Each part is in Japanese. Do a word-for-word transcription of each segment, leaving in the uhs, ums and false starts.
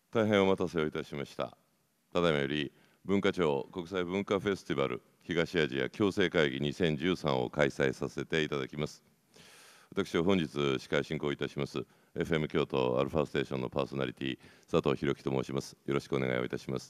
大変お待たせをいたしました。ただいまより文化庁国際文化フェスティバル東アジア共生会議にせんじゅうさんを開催させていただきます。私は本日司会進行いたします エフエム 京都アルファステーションのパーソナリティ佐藤弘樹と申します。よろしくお願いをいたします。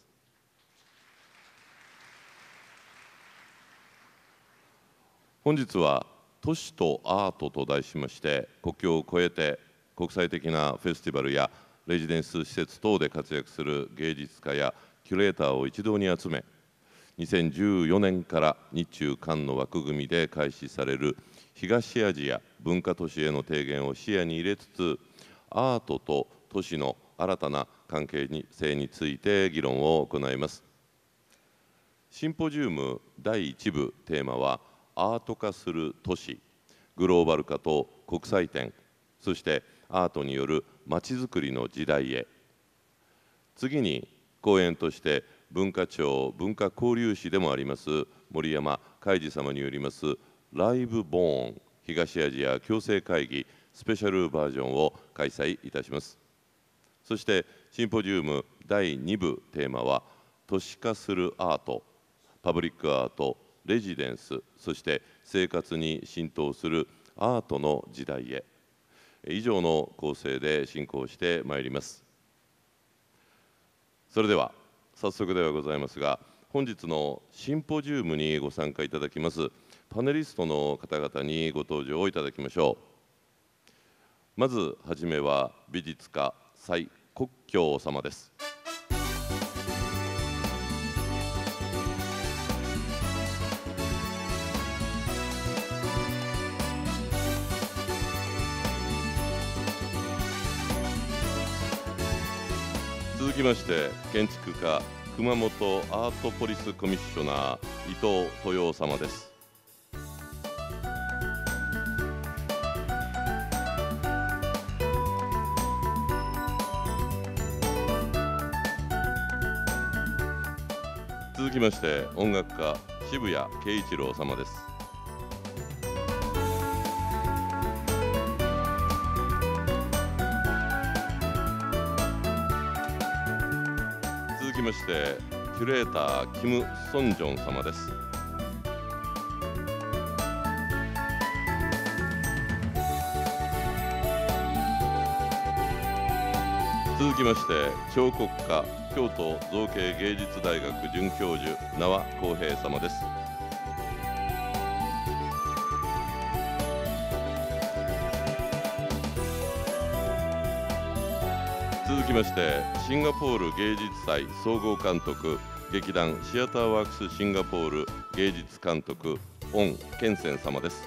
本日は都市とアートと題しまして、国境を越えて国際的なフェスティバルやレジデンス施設等で活躍する芸術家やキュレーターを一堂に集め、にせんじゅうよねんから日中韓の枠組みで開始される東アジア文化都市への提言を視野に入れつつ、アートと都市の新たな関係性について議論を行います。シンポジウムだいいち部テーマは、アート化する都市、グローバル化と国際展、そしてアートによるまちづくりの時代へ。次に講演として文化庁文化交流士でもあります森山海二様によりますライブボーン東アジア共生会議スペシャルバージョンを開催いたします。そしてシンポジウムだいに部テーマは、都市化するアート、パブリックアート、レジデンス、そして生活に浸透するアートの時代へ。以上の構成で進行してまいります。それでは早速ではございますが、本日のシンポジウムにご参加いただきますパネリストの方々にご登場をいただきましょう。まずはじめは美術家蔡國強様です。続きまして建築家熊本アートポリスコミッショナー伊藤豊夫様です。続きまして音楽家渋谷慶一郎様です。続きましてキュレーターキム・ソンジョン様です。続きまして彫刻家京都造形芸術大学准教授名和光平様です。続きましてシンガポール芸術祭総合監督劇団シアターワークスシンガポール芸術監督オン・ケンセン様です。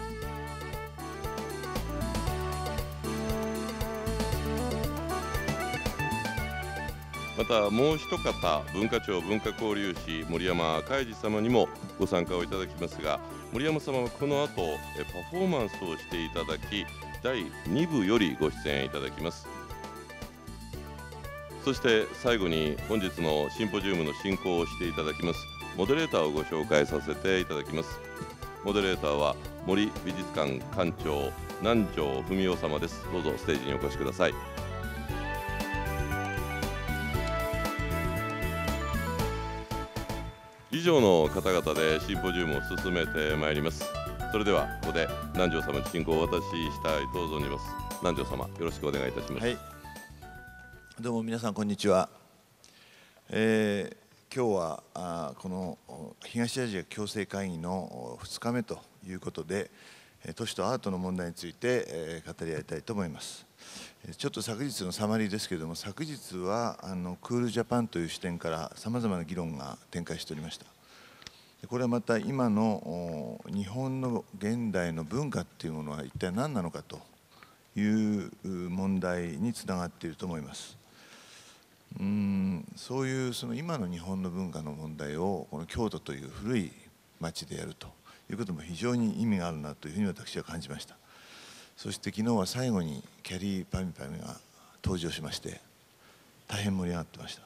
またもう一方文化庁文化交流士森山海二様にもご参加をいただきますが、森山様はこの後パフォーマンスをしていただきだいに部よりご出演いただきます。そして最後に本日のシンポジウムの進行をしていただきますモデレーターをご紹介させていただきます。モデレーターは森美術館館長南條文夫様です。どうぞステージにお越しください。以上の方々でシンポジウムを進めてまいります。それではここで南條様に進行をお渡ししたいと存じます。南條様よろしくお願いいたします。 はい、どうも皆さんこんにちは。えー、今日はあこの東アジア共生会議のふつかめということで、都市とアートの問題について、えー、語り合いたいと思います。ちょっと昨日のサマリーですけれども、昨日はあのクールジャパンという視点からさまざまな議論が展開しておりました。これはまた今の日本の現代の文化っていうものは一体何なのかという問題につながっていると思います。うーんそういうその今の日本の文化の問題をこの京都という古い町でやるということも非常に意味があるなというふうに私は感じました。そして昨日は最後にキャリーパミュパミュが登場しまして大変盛り上がってました。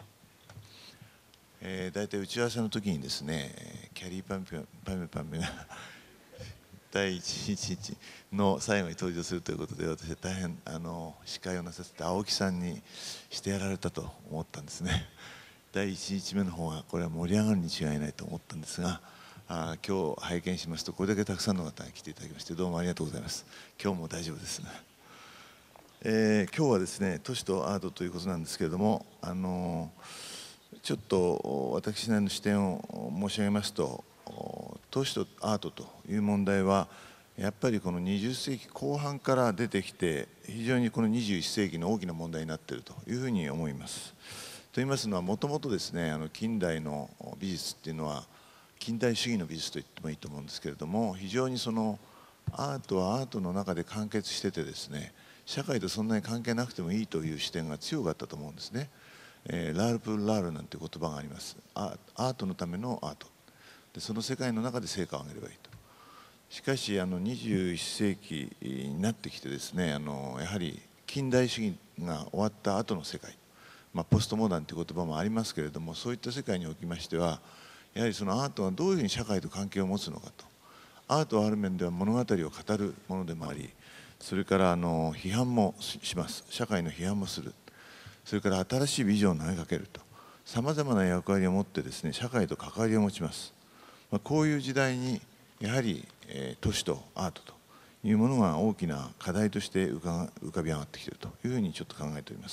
えー、大体打ち合わせの時にですねキャリーパミュパミュパミュがだいいちにちの最後に登場するということで、私は大変あの司会をなさって青木さんにしてやられたと思ったんですね。だいいちにちめの方がこれは盛り上がるに違いないと思ったんですが、あ今日拝見しますとこれだけたくさんの方が来ていただきましてどうもありがとうございます。今日も大丈夫ですね。えー、今日はですね都市とアートということなんですけれども、あのちょっと私なりの視点を申し上げますと、都市とアートという問題はやっぱりこのにじゅっせいきこう半から出てきて非常にこのにじゅういっせいきの大きな問題になっているというふうに思います。といいますのはもともとですねあの近代の美術っていうのは近代主義の美術と言ってもいいと思うんですけれども、非常にそのアートはアートの中で完結しててですね社会とそんなに関係なくてもいいという視点が強かったと思うんですね。えー、ラールプルラールなんて言葉があります。アートのためのアートで、その世界の中で成果を上げればいいと。しかしあのにじゅういっせいきになってきてですね、あのやはり近代主義が終わった後の世界、まあ、ポストモダンという言葉もありますけれども、そういった世界におきましてはやはりそのアートはどういうふうに社会と関係を持つのかと。アートはある面では物語を語るものでもあり、それからあの批判もします。社会の批判もする。それから新しいビジョンを投げかけると、さまざまな役割を持ってですね社会と関わりを持ちます。まあ、こういう時代にやはり、えー、都市とアートというものが大きな課題として浮か、浮かび上がってきているというふうにちょっと考えております。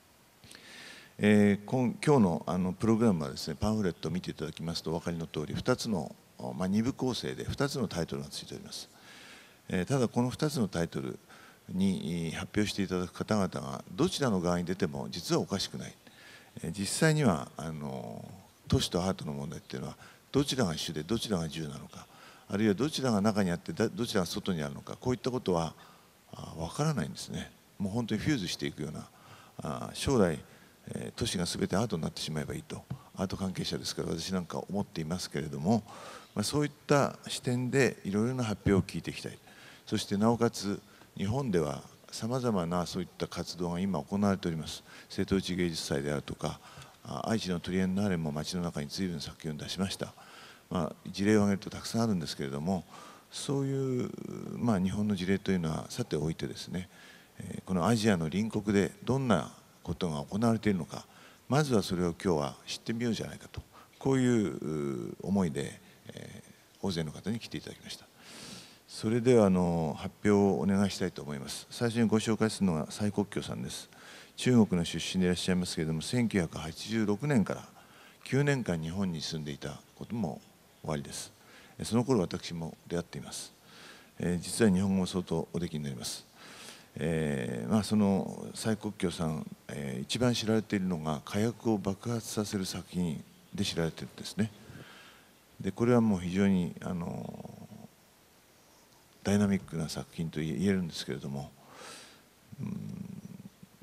えー、今, 今日のあのプログラムはですねパンフレットを見ていただきますとお分かりの通りふたつの、まあ、にぶ構成でふたつのタイトルがついております。えー、ただこのふたつのタイトルに発表していただく方々がどちらの側に出ても実はおかしくない。実際にはあの都市とアートの問題っていうのはどちらが主でどちらが従なのか、あるいはどちらが中にあってどちらが外にあるのか、こういったことは分からないんですね。もう本当にフューズしていくような、将来都市が全てアートになってしまえばいいとアート関係者ですから私なんか思っていますけれども、まあ、そういった視点でいろいろな発表を聞いていきたい。そしてなおかつ日本ではさまざまなそういった活動が今行われております。瀬戸内芸術祭であるとか愛知のトリエンナーレも街の中に随分作品を出しました。まあ、事例を挙げるとたくさんあるんですけれども、そういう、まあ、日本の事例というのはさておいてですね、このアジアの隣国でどんなことが行われているのか、まずはそれを今日は知ってみようじゃないかと、こういう思いで、えー、大勢の方に来ていただきました。それではあの発表をお願いしたいと思います。最初にご紹介するのが蔡國強さんです。中国の出身でいらっしゃいますけれども、せんきゅうひゃくはちじゅうろくねんからきゅうねんかん日本に住んでいたこともおありです。その頃私も出会っています。えー、実は日本語も相当おできになります。えーまあ、その蔡國強さん、えー、一番知られているのが火薬を爆発させる作品で知られているんですね。でこれはもう非常にあのダイナミックな作品と言えるんですけれども、うん、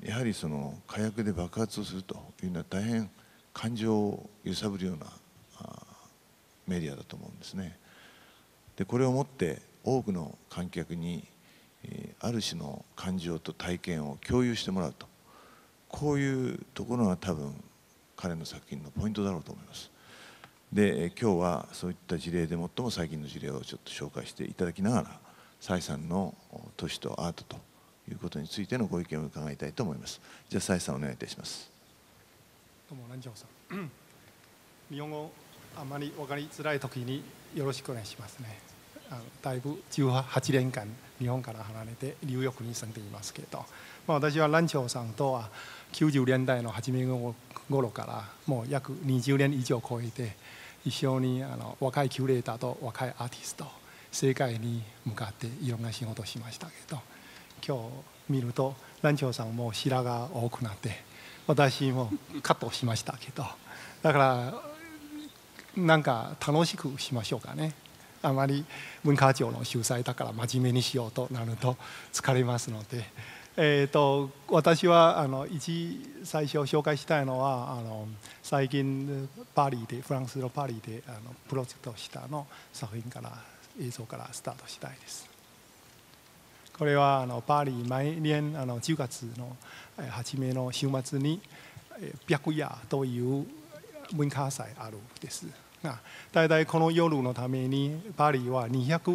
やはりその火薬で爆発をするというのは大変感情を揺さぶるようなメディアだと思うんですね。でこれをもって多くの観客にある種の感情と体験を共有してもらうと、こういうところが多分彼の作品のポイントだろうと思います。で今日はそういった事例で最も最近の事例をちょっと紹介していただきながら蔡さんの都市とアートということについてのご意見を伺いたいと思います。じゃあ蔡さんお願いいたします。 どうも南條さん日本語あまり分かりづらい時によろしくお願いしますね。あのだいぶじゅうはちねんかん日本から離れてニューヨークに住んでいますけど、まあ、私は南條さんとはきゅうじゅうねんだいの初め頃からもう約にじゅうねん以上超えて一緒にあの若いキュレーターと若いアーティスト世界に向かっていろんな仕事をしましたけど、今日見ると南條さんも白が多くなって私もカットしましたけど、だからなんか楽しくしましょうかね。あまり文化庁の主催だから真面目にしようとなると疲れますので、えー、と私はあの一最初紹介したいのはあの最近パリでフランスのパリであのプロジェクトしたの作品から映像からスタートしたいです。これはあのパリ毎年あのじゅうがつの初めの週末に白夜という文化祭あるですが、大体この夜のためにパリはにひゃく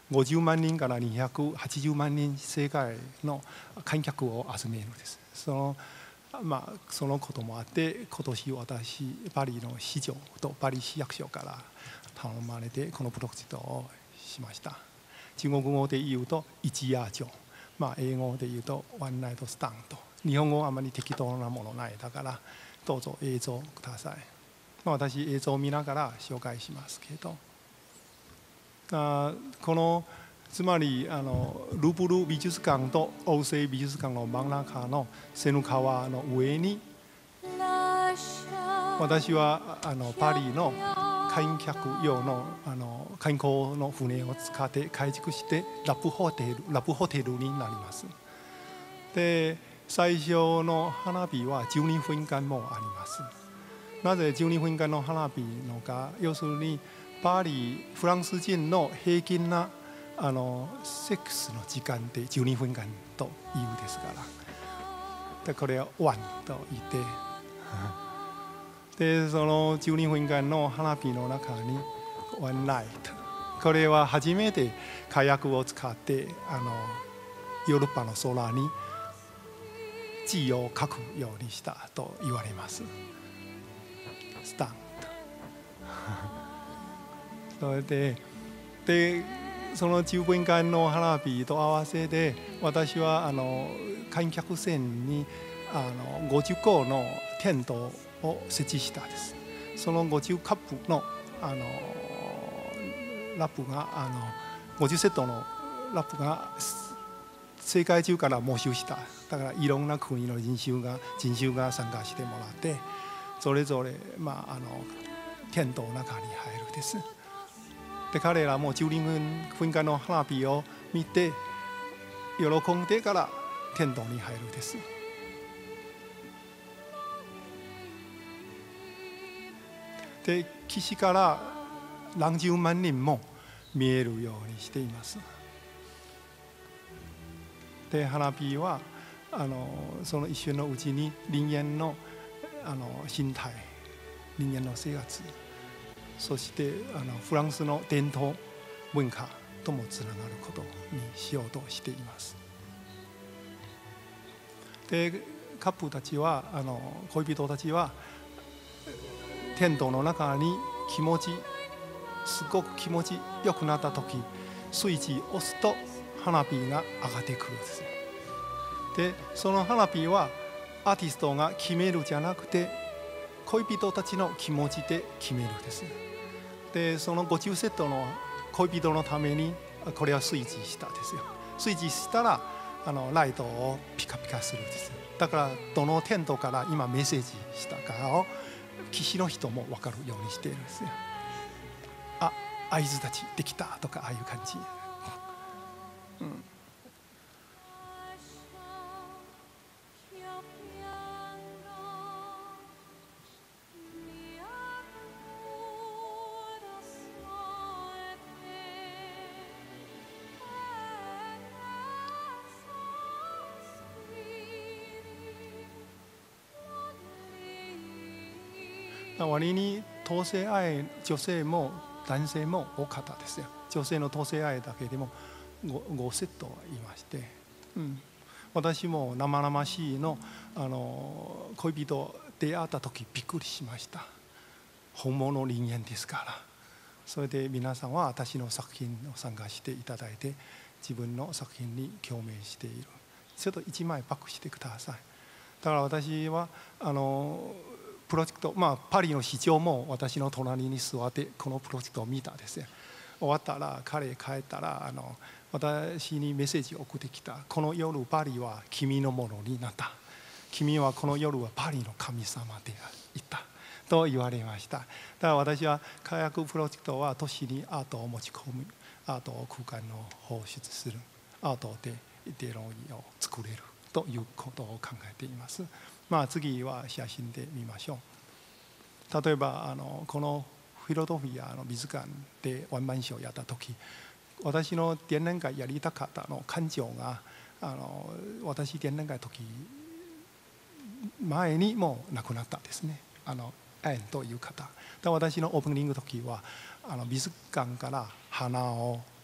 ごじゅうまんにんからにひゃくはちじゅうまんにん世界の観客を集めるんです。そのまあ、そのこともあって今年私パリの市長とパリ市役所から頼まれてこのプロジェクトをしました。中国語で言うと一夜城、まあ、英語で言うとワンナイトスタンド。日本語はあまり適当なものないだからどうぞ映像ください。まあ、私映像を見ながら紹介しますけど、あこのつまりあのルーブル美術館とオーセイ美術館の真ん中のセヌ川の上に私はあのパリの観客用のあの観光の船を使って改築してラブホテルラブホテルになります。で最初の花火はじゅうにふんかんもあります。なぜじゅうにふんかんの花火のか、要するにパリフランス人の平均なあのセックスの時間ってじゅうにふんかんというですから、でこれをワンと言ってでそのじゅうにふんかんの花火の中にワンナイト、これは初めて火薬を使ってあのヨーロッパの空に字を書くようにしたと言われます。スタンドそれででそのじゅうふんかんの花火と合わせて私はあの観客船にあのごじゅっこのテントを設置したです。そのごじゅうカップのあのラップがあのごじゅうセットのラップが世界中から募集した。だからいろんな国の人種が人種が参加してもらってそれぞれ、まあ、あのテントの中に入るです。で彼らもじゅうにふんかんの花火を見て喜んでからテントに入るです。で岸から何十万人も見えるようにしています。で花火はあのその一瞬のうちに人間のあの身体、人間の生活、そしてあのフランスの伝統文化ともつながることにしようとしています。でカップルたちはあの恋人たちはテントの中に気持ちすごく気持ちよくなった時スイッチを押すと花火が上がってくるんです。でその花火はアーティストが決めるじゃなくて恋人たちの気持ちで決めるです。でそのごじゅうセットの恋人のためにこれはスイッチしたですよ。スイッチしたらあのライトをピカピカするです。だからどのテントから今メッセージしたかを岸の人も分かるようにしているんですよ。あ、合図たちできたとかああいう感じ、うん、割に同性愛女性も男性も多かったですよ。女性の同性愛だけでも 5, 5セットいまして、うん、私も生々しいの、あの恋人出会った時びっくりしました。本物人間ですから。それで皆さんは私の作品を参加していただいて自分の作品に共鳴している。ちょっといちまいバックしてください。だから私はあのプロジェクト、まあ、パリの市長も私の隣に座ってこのプロジェクトを見たですね。終わったら彼帰ったらあの私にメッセージを送ってきた。この夜パリは君のものになった。君はこの夜はパリの神様でいたと言われました。だから私は火薬プロジェクトは都市にアートを持ち込む、アートを空間の放出する、アートでイデオロギーを作れるということを考えています。まあ、次は写真で見ましょう。例えばあのこのフィロドフィアの美術館でワンマンショーをやった時、私の展覧会やりたかったの館長があの私展覧会の時前にもう亡くなったんですね。あのエンという方。で私のオープニングの時はあの美術館から花を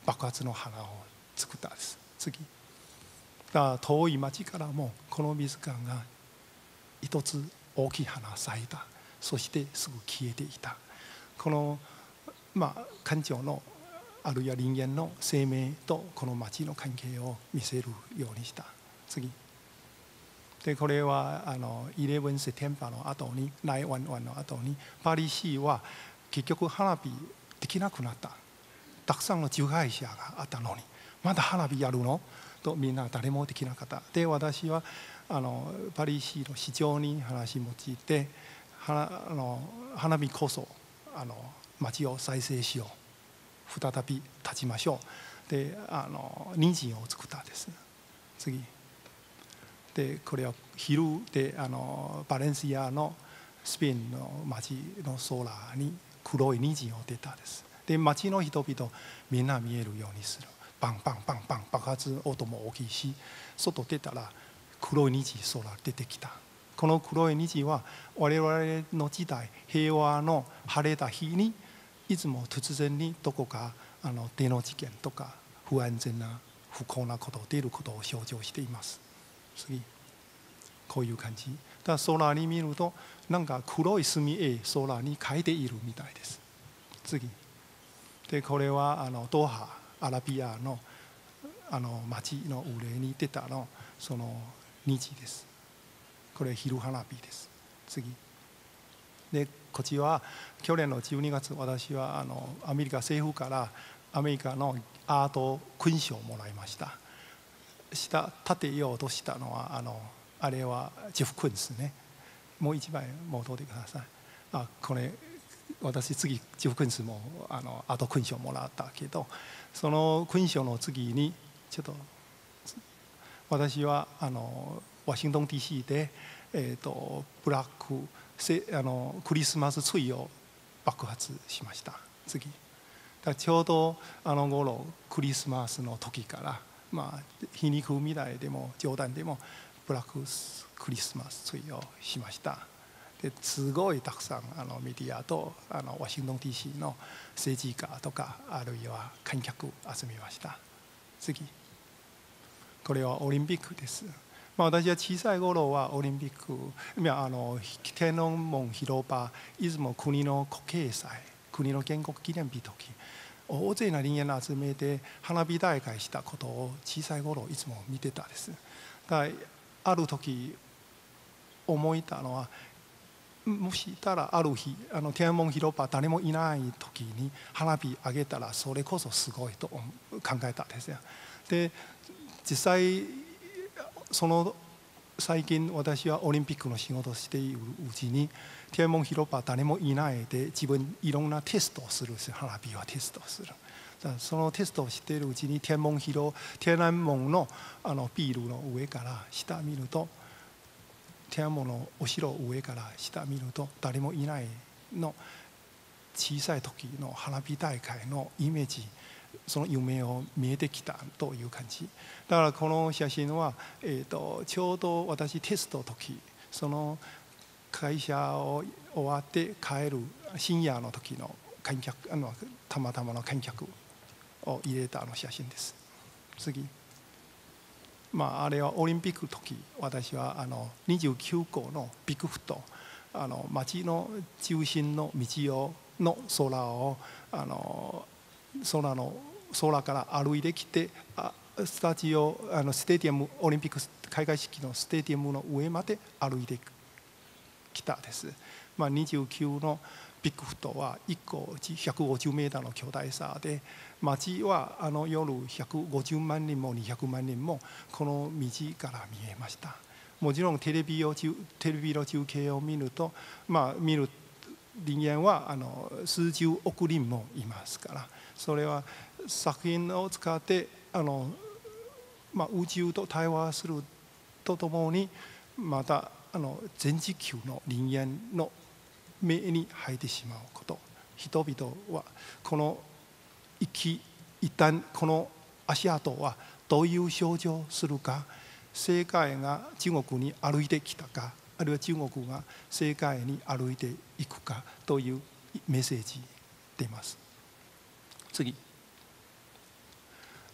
爆発の花を作ったんです。次だから遠い町からもこの美術館が一つ大きい花が咲いた。そしてすぐ消えていた。この、まあ、館長のあるいは人間の生命とこの町の関係を見せるようにした。次でこれはあのじゅういちセプテンバーの後にナインワンワンの後にパリ市は結局花火できなくなった。たくさんの受害者があったのにまだ花火やるのとみんな誰もできなかった。で私はあのパリ市の市長に話を用いて花あの花火こそあの町を再生しよう、再び立ちましょうであの虹を作ったんです。次でこれは昼であのバレンシアのスペインの町の空に黒い虹を出たんです。で町の人々みんな見えるようにする。バンバンバンバン爆発音も大きいし、外出たら黒い虹空出てきた。この黒い虹は我々の時代平和の晴れた日にいつも突然にどこかあの手の事件とか不安全な不幸なこと出ることを象徴しています。次こういう感じだから空に見るとなんか黒い墨絵空に描いているみたいです。次でこれはあのドーハアラビアのあの町の上に出たのその虹です。これ昼花火です。次でこっちは去年のじゅうにがつ私はあのアメリカ政府からアメリカのアート勲章をもらいました。下立てようとしたのはあのあれはジェフ・クインスね。もう一枚戻ってください。あこれ私次ジェフ・クインスもあのアート勲章をもらったけどその勲章の次にちょっと私はあのワシントン ディーシー で、えー、とブラックあのクリスマスツリーを爆発しました。次だちょうどあの頃クリスマスの時から、まあ、皮肉みたいでも冗談でもブラッククリスマスツリーをしました。ですごいたくさんあのメディアとあのワシントン ディーシー の政治家とかあるいは観客集めました。次これはオリンピックです。まあ、私は小さい頃はオリンピックいやあの天安門広場いつも国の国慶祭国の建国記念日の時大勢の人間を集めて花火大会したことを小さい頃いつも見てたんです。だからある時思いたのはもしたらある日あの天安門広場誰もいない時に花火上げたらそれこそすごいと考えたんですよ。で実際その最近私はオリンピックの仕事をしているうちに天安門広場誰もいないで自分いろんなテストをするんですよ。花火はテストをする。そのテストをしているうちに天安門広天安門のあのビルの上から下見ると天安門のお城を上から下見ると誰もいないの小さい時の花火大会のイメージその夢を見えてきたという感じだからこの写真は、えー、とちょうど私テストの時その会社を終わって帰る深夜の時の観客あのたまたまの観客を入れたあの写真です。次まあ、あれはオリンピックの時私はあのにじゅうきゅうこのビッグフットあの街の中心の道をの空をあの空の空から歩いてきてあスタジオあのスタディアムオリンピック開会式のスタディアムの上まで歩いてきたです。まあ、にじゅうきゅうのビッグフットはいっこひゃくごじゅうメーターの巨大さで街はあの夜ひゃくごじゅうまんにんもにひゃくまんにんもこの道から見えました。もちろんテレビをテレビの中継を見ると、まあ、見る人間はあの数十億人もいますからそれは作品を使ってあの、まあ、宇宙と対話するとともにまたあの全地球の人間の目に入ってしまうこと人々はこの一気一旦この足跡はどういう象徴をするか世界が中国に歩いてきたかあるいは中国が世界に歩いていくかというメッセージ出ます。次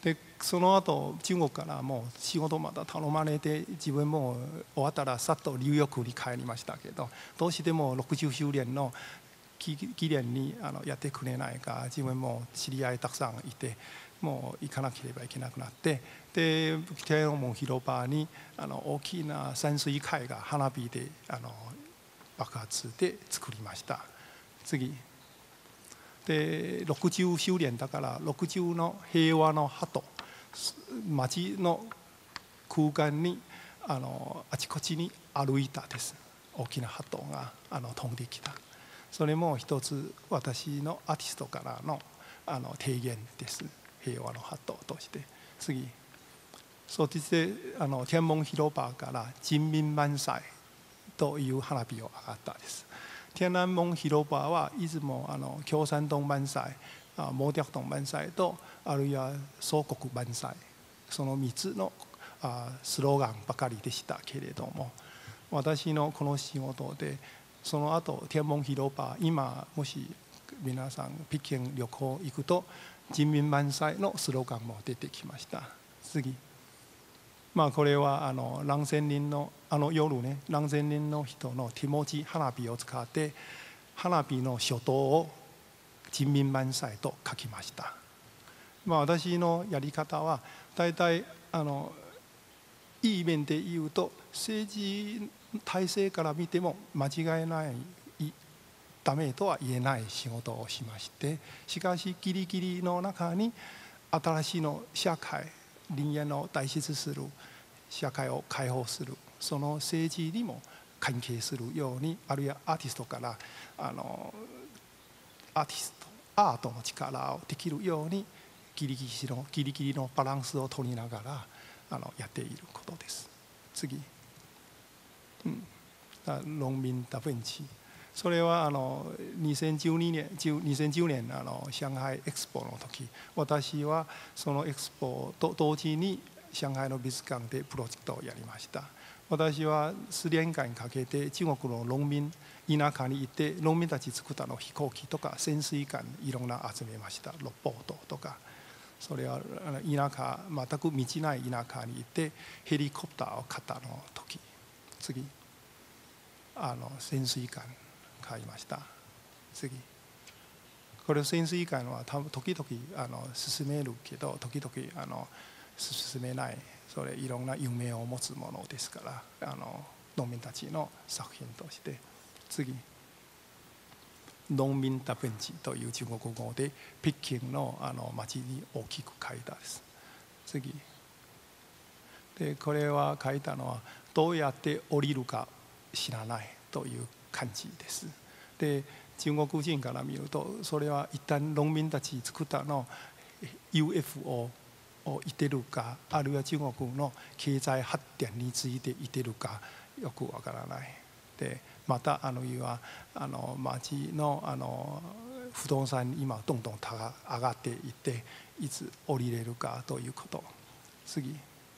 でその後中国からもう仕事また頼まれて、自分も終わったらさっとニューヨークに帰りましたけど、どうしてもろくじゅっしゅうねんの期限にあのやってくれないか、自分も知り合いたくさんいて、もう行かなければいけなくなって、で天安門広場にあの大きな潜水艦が花火であの爆発で作りました。次でろくじゅっしゅうねんだからろくじゅうの平和の鳩、街の空間にあのあちこちに歩いたです。大きな鳩があの飛んできた。それも一つ私のアーティストからのあの提言です。平和の鳩として。次そしてあの天安門広場から人民万歳という花火を上がったです。天安門広場はいつもあの共産党万歳、毛沢東万歳とあるいは祖国万歳、そのみっつのスローガンばかりでしたけれども、私のこの仕事でその後天安門広場、今もし皆さん北京旅行行くと人民万歳のスローガンも出てきました。次、まあこれはあの何千人のあの夜ね、何千人の人の手持ち花火を使って花火の初頭を人民万歳と書きました。まあ私のやり方は大体あのいい面で言うと、政治体制から見ても間違いないダメとは言えない仕事をしまして、しかしギリギリの中に新しいの社会、人間の大切する社会を解放する、その政治にも関係するように、あるいはアーティストからあのアーティストアートの力をできるようにギリギリのギリギリのバランスを取りながらあのやっていることです。次、うん、農民ダヴィンチ、それはあのにせんじゅうにねんにせんじゅうねんあの上海エクスポの時、私はそのエクスポと同時に上海の美術館でプロジェクトをやりました。私は数年間かけて中国の農民田舎に行って、農民たち作ったの飛行機とか潜水艦いろんな集めました。六ボートとか、それは田舎、全く道ない田舎に行ってヘリコプターを買ったの時、次あの潜水艦買いました。次これ潜水艦は時々あの進めるけど時々あの進めない、それいろんな夢を持つものですから、あの農民たちの作品として。次、農民ダヴィンチという中国語で北京のあの街に大きく書いたです。次で、これは書いたのはどうやって降りるか知らないという感じです。で中国人から見ると、それは一旦農民たち作ったの ユーエフオー を言ってるか、あるいは中国の経済発展について言ってるかよくわからない。でまたあのいうはあの町のあの不動産今どんどん上がっていっていつ降りれるかということ。次、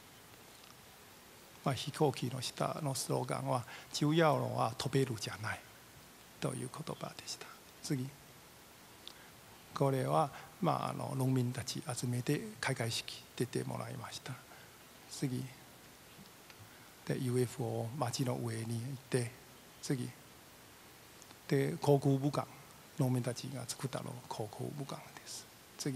まあ、飛行機の下のスローガンは「重要のは飛べるじゃない」という言葉でした。次、これは、まあ、あの農民たち集めて開会式出てもらいました。次で ユーエフオー 町の上に行って、次で航空母艦、農民たちが作ったの航空母艦です。次、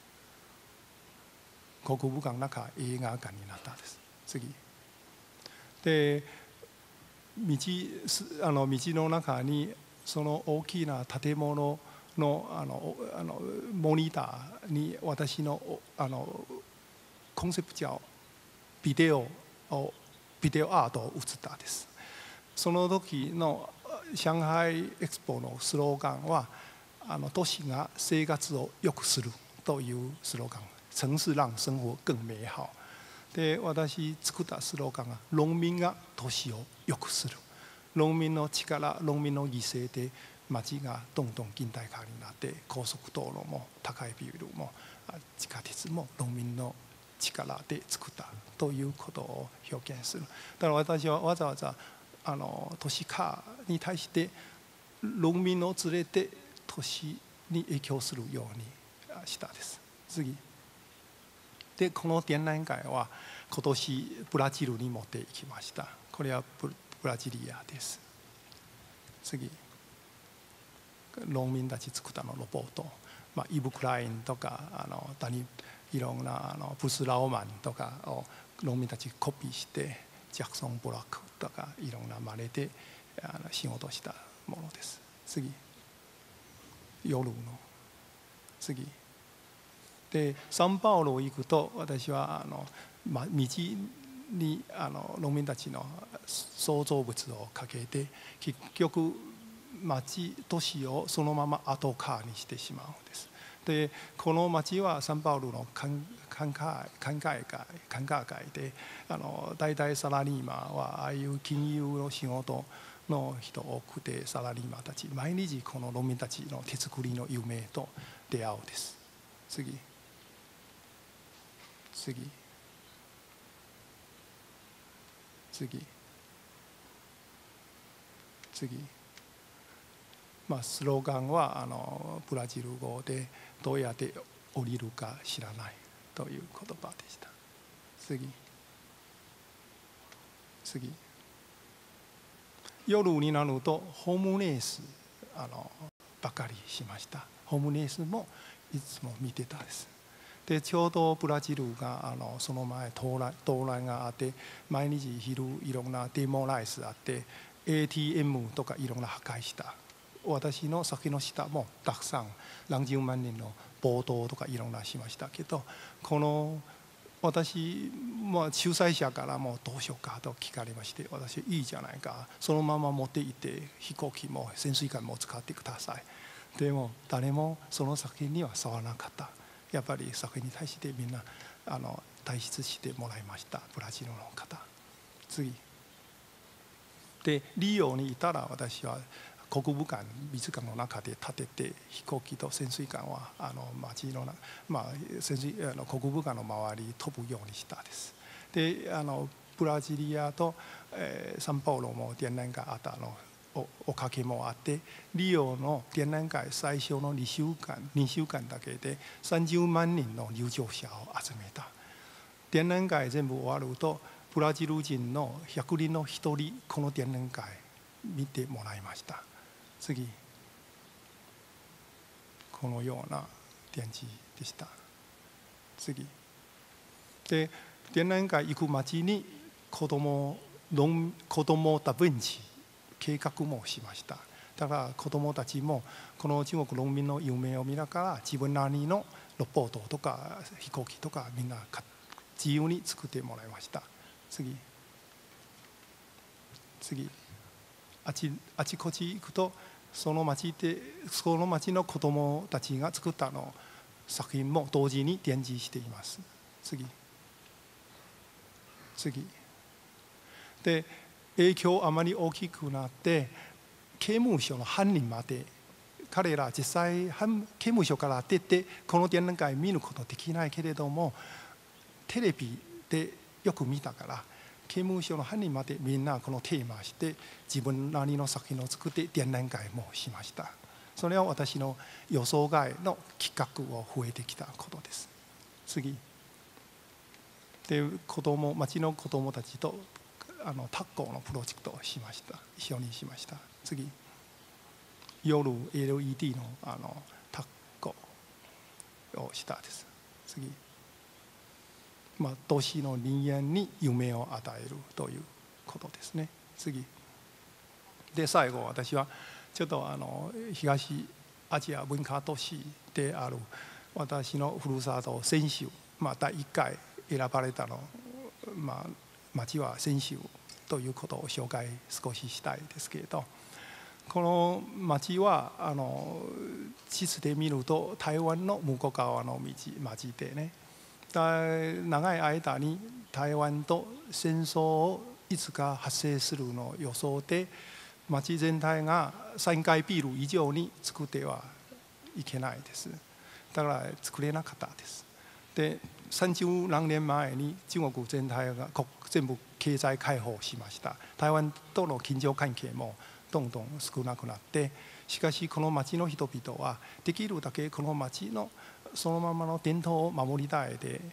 航空母艦の中映画館になったんです。次で道あの道の中にその大きな建物のあのあのモニターに私のあのコンセプチュアルビデオをビデオアートを映ったんです。その時の上海エクスポのスローガンはあの都市が生活を良くするというスローガン、城市让生活更美好。で私作ったスローガンが農民が都市を良くする、農民の力、農民の犠牲で街がどんどん近代化になって、高速道路も高いビルも地下鉄も農民の力で作ったということを表現する。だから私はわざわざあの都市化に対して農民を連れて都市に影響するようにしたです。次でこの展覧会は今年ブラジルに持っていきました。これはブラジリアです。次、農民たち作ったのロボット、まあ、イブ・クラインとかあの他にいろんなあのブス・ラオマンとかを農民たちコピーしてジャクソン・ブラックとかいろんな真似であの仕事したものです。次、夜の次でサンパウロ行くと私はあの、まあ、道にあの農民たちの創造物をかけて結局町都市をそのままアートカーにしてしまうんです。でこの町はサンパウロの歓歓会歓会会歓会会であの大体サラリーマンはああいう金融の仕事の人多くてサラリーマンたち毎日この農民たちの手作りの夢と出会うです。次次次次まあスローガンはあのブラジル語でどうやって降りるか知らないという言葉でした。次次夜になるとホームレースあのばかりしました。ホームレースもいつも見てたです。でちょうどブラジルがあのその前到来到来があって毎日昼いろんなデモライスあって エーティーエム とかいろんな破壊した。私の先の下もたくさん何十万人の暴動とかいろんなしましたけどこの私、まあ、主催者からもどうしようかと聞かれまして私いいじゃないかそのまま持っていって飛行機も潜水艦も使ってください。でも誰もその作品には触らなかった。やっぱり作品に対してみんなあの退出してもらいましたブラジルの方。次でリオにいたら私は国武館美術館の中で建てて飛行機と潜水艦はあの街の、まあ、潜水あの国武館の周り飛ぶようにしたです。であのブラジリアと、えー、サンパウロも展覧会あったのお, おかげもあってリオの展覧会最初のにしゅうかんにしゅうかんだけでさんじゅうまんにんの入場者を集めた。展覧会全部終わるとブラジル人のひゃくにんのひとりこの展覧会見てもらいました。次このような展示でした。次で展覧会行く街に子ども子どもたベンチ計画もしました。だから子どもたちもこの中国農民の夢を見ながら自分なりのロボットとか飛行機とかみんな自由に作ってもらいました。次次あちあちこち行くとその町でその町の子どもたちが作ったの作品も同時に展示しています。次次で影響あまり大きくなって刑務所の犯人まで彼ら実際刑務所から出てこの展覧会見ることできないけれどもテレビでよく見たから刑務所の犯人までみんなこのテーマして自分なりの作品を作って展覧会もしました。それは私の予想外の企画を増えてきたことです。次で子供町の子どもたちとあのタッコのプロジェクトをしました。一緒にしました。次夜 エルイーディー の, あのタッコをしたです。次まあ、都市の人間に夢を与えるということですね。次で最後私はちょっとあの東アジア文化都市である私のふるさと泉州、まあ、だいいっかい選ばれたの、まあ、町は泉州ということを紹介少ししたいですけれどこの町はあの地図で見ると台湾の向こう側の道町でね長い間に台湾と戦争をいつか発生するの予想で町全体がさんかいビル以上に作ってはいけないです。だから作れなかったです。でさんじゅうなんねんまえに中国全体が全部経済開放しました。台湾との緊張関係もどんどん少なくなってしかしこの町の人々はできるだけこの町のそのままの伝統を守りたいで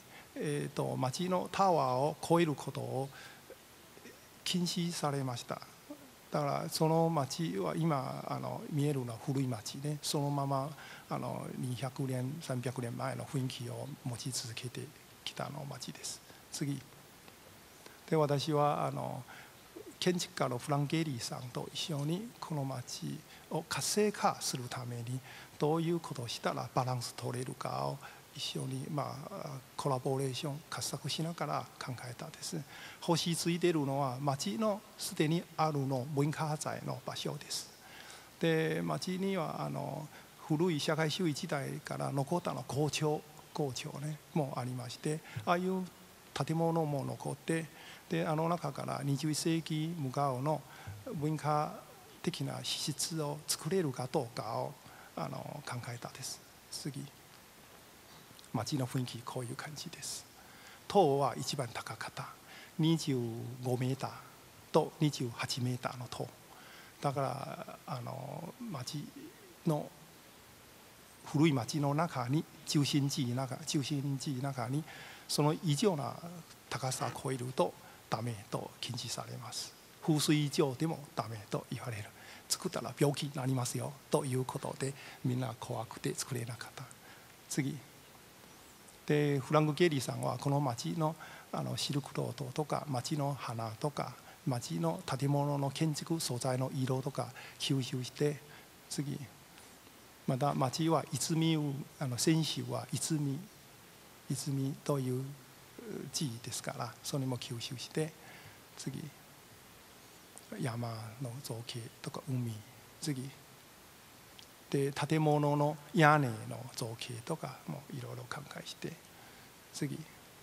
えー、と町のタワーを越えることを禁止されました。だからその町は今あの見えるのは古い町で、そのままあのにひゃくねんさんびゃくねんまえの雰囲気を持ち続けてきたの町です。次で、私はあの建築家のフラン・ゲリーさんと一緒にこの町を活性化するためにどういうことをしたらバランス取れるかを一緒に、まあ、コラボレーション合作しながら考えたです。星ついているのは町のすでにあるの文化財の場所です。で町にはあの古い社会主義時代から残ったの校長校長ねもありまして、ああいう建物も残って、であの中からにじゅういっ世紀向かうの文化的な施設を作れるかどうかをあの考えたです。次、街の雰囲気こういう感じです。塔は一番高かった。にじゅうごメーターとにじゅうはちメーターの塔。だからあの街の古い町の中に中心地の中中心地の中にその以上な高さを超えるとダメと禁止されます。風水以上でもダメと言われる。作ったら病気になりますよということでみんな怖くて作れなかった。次でフランク・ゲリーさんはこの町のあのシルクロードとか町の花とか町の建物の建築素材の色とか吸収して、次また町は泉あの泉州は泉泉という地位ですからそれも吸収して、次山の造形とか海、次で建物の屋根の造形とかもいろいろ考えして、次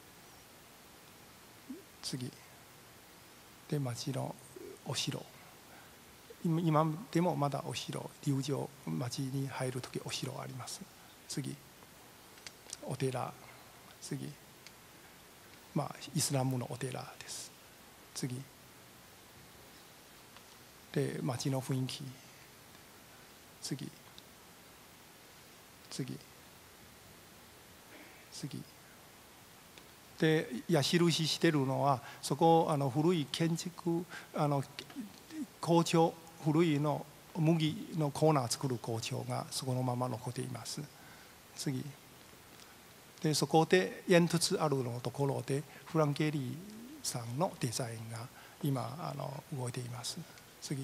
次で町のお城、今でもまだお城龍城町に入るときお城あります。次お寺、次まあイスラムのお寺です。次で町の雰囲気、次次次で矢印してるのはそこあの古い建築あの工場古いの麦のコーナー作る工場がそこのまま残っています。次でそこで煙突あるのところでフラン・ゲリーさんのデザインが今あの動いています。次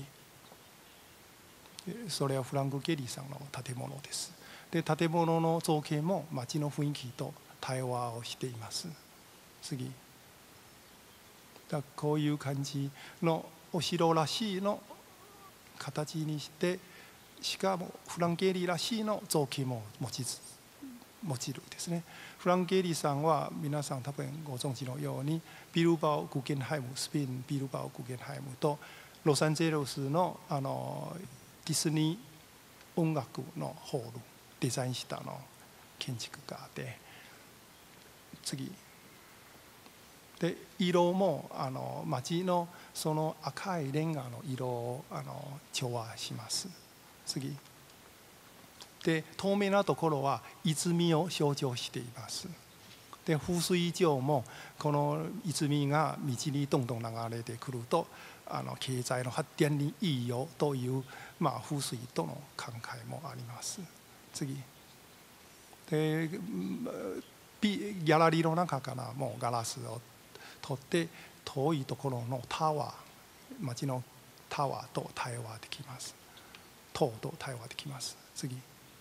それはフランク・ゲリーさんの建物です。で建物の造形も街の雰囲気と対話をしています。次だこういう感じのお城らしいの形にして、しかもフランケリーらしいの造形も持ち持ちるですね。フランケリーさんは皆さん多分ご存知のようにビルバオ・グゲンハイムスペインビルバオ・グゲンハイムとロサンゼルスのあのディズニー音楽のホールデザインしたの建築家で、次で色もあの街のその赤いレンガの色をあの調和します。次で透明なところは泉を象徴しています。で風水上もこの泉が道にどんどん流れてくるとあの経済の発展にいいよという、まあ、風水との考えもあります。次でギャラリーの中からもうガラスを取って遠いところのタワー町のタワーと対話できます。塔と対話できます。次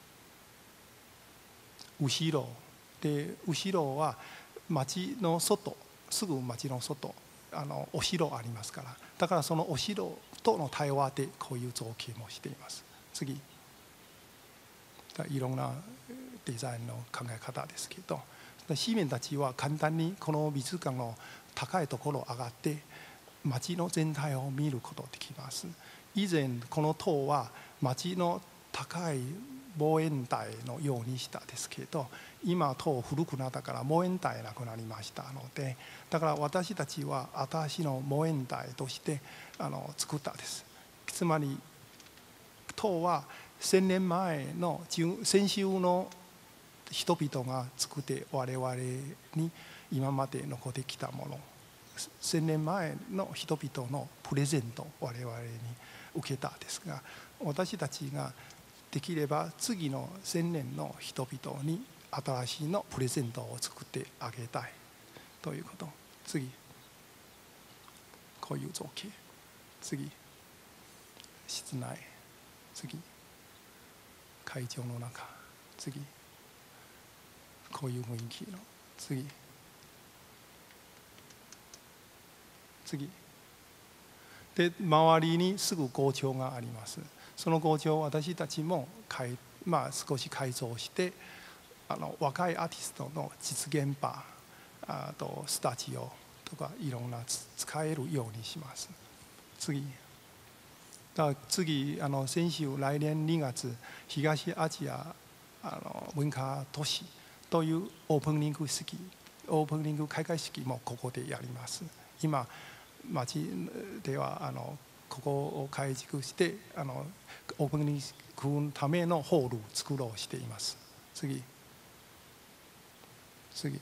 後ろで後ろは町の外すぐ町の外あのお城ありますから、だからそのお城との対話でこういう造形もしています。次いろんなデザインの考え方ですけど、市民たちは簡単にこの美術館の高いところ上がって町の全体を見ることができます。以前この塔は町の高い望遠台のようにしたですけど、今塔古くなったから望遠台なくなりましたので、だから私たちは私の望遠台としてあの作ったです。つまり塔は千年前の先週の人々が作って我々に今まで残ってきたもの、千年前の人々のプレゼントを我々に受けたですが、私たちができれば次の千年の人々に新しいのプレゼントを作ってあげたいということ。次、こういう造形。次、室内。次、会場の中。次、こういう雰囲気の。次、次。で、周りにすぐ校長があります。その校長を私たちもかい、まあ、少し改造して、あの若いアーティストの実現場、あとスタジオとかいろんな使えるようにします。次。だから次、あの先週来年にがつ、東アジアあの文化都市というオープニング式、オープニング開会式もここでやります。今、町ではあのここを改築してあのオープニングのためのホールを作ろうしています。次。次。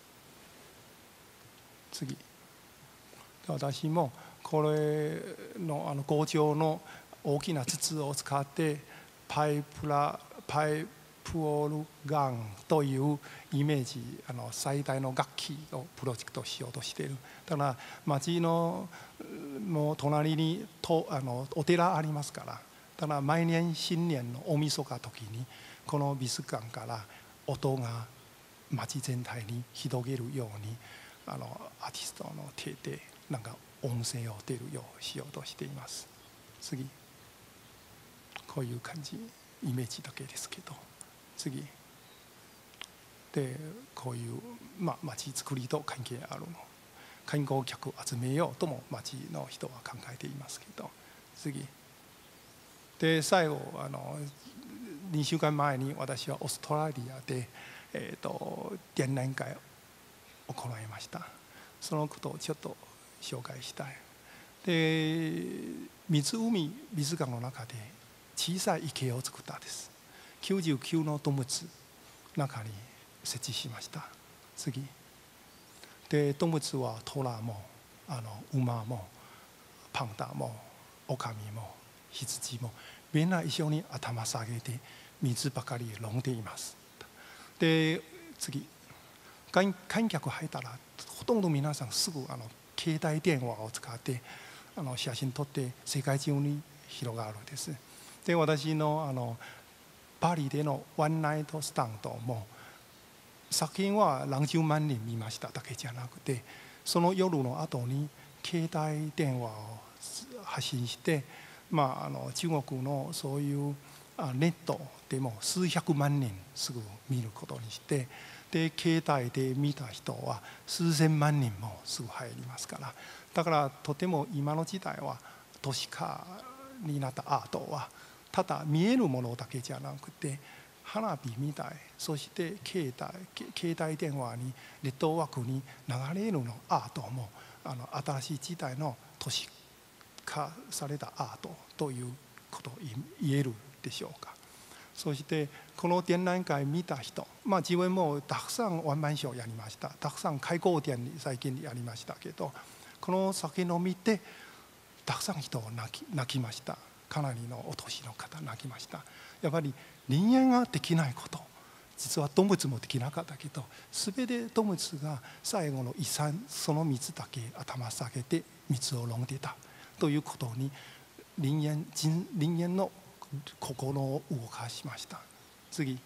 次。私もこれのあの工場の大きな筒を使ってパイプラパイプオルガンというイメージ、あの最大の楽器をプロジェクトしようとしている。だから町のもう隣にとあのお寺ありますから、だから毎年新年の大晦日時にこの美術館から音が町全体に広げるように、あのアーティストの手でなんか音声を出るようしようとしています。次、こういう感じ、イメージだけですけど。次で、こういう、まあ、町づくりと関係あるの、観光客を集めようとも町の人は考えていますけど。次で、最後あのにしゅうかんまえに私はオーストラリアで、えー、と展覧会を行いました。そのことをちょっと紹介したい。で、湖美術館の中で小さい池を作ったんです。きゅうじゅうきゅうの動物中に設置しました。次で、動物はトラもあの馬もパンダもオカミも羊もみんな一緒に頭下げて水ばかり飲んでいます。で、次観客入ったらほとんど皆さんすぐあの携帯電話を使ってあの写真撮って世界中に広がるんです。で、私のあのパリでのワンナイトスタンドも作品は何十万人見ましただけじゃなくて、その夜の後に携帯電話を発信して、まあ、あの中国のそういうネットでも数百万人すぐ見ることにして、で携帯で見た人は数千万人もすぐ入りますから、だからとても今の時代は都市化になったアートはただ見えるものだけじゃなくて、花火みたい、そして携帯、携帯電話にネットワークに流れるのアートもあの新しい時代の都市化されたアートということを言えるでしょうか。そしてこの展覧会見た人、まあ、自分もたくさんワンマンショーやりました。たくさん開口展に最近やりましたけど、この作品を見てたくさん人を泣き、泣きました。かなりのお年の方泣きました。やっぱり人間ができないこと、実は動物もできなかったけど、全て動物が最後の遺産、その水だけ頭下げて水を飲んでたということに人間、人, 人間の心を動かしました。次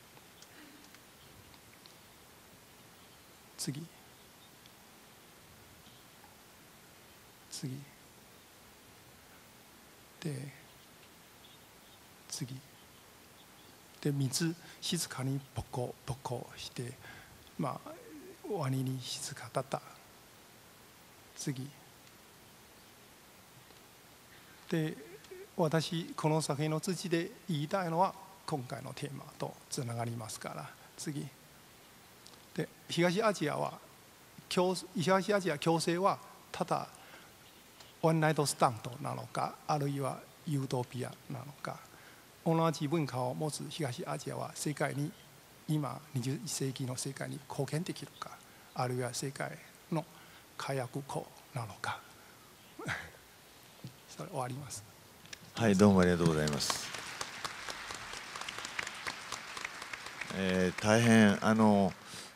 次次で、次で、水静かにボコボコして、まあワニに静かだった。次で、私この作品の土で言いたいのは今回のテーマとつながりますから。次で、東アジアは東アジア共生はただワンナイトスタンドなのか、あるいはユートピアなのか。同じ文化を持つ東アジアは世界に今にじゅういっ世紀の世界に貢献できるか、 あるいは世界の火薬庫なのかそれ終わります。 はい、どうもありがとうございます。えー、大変あの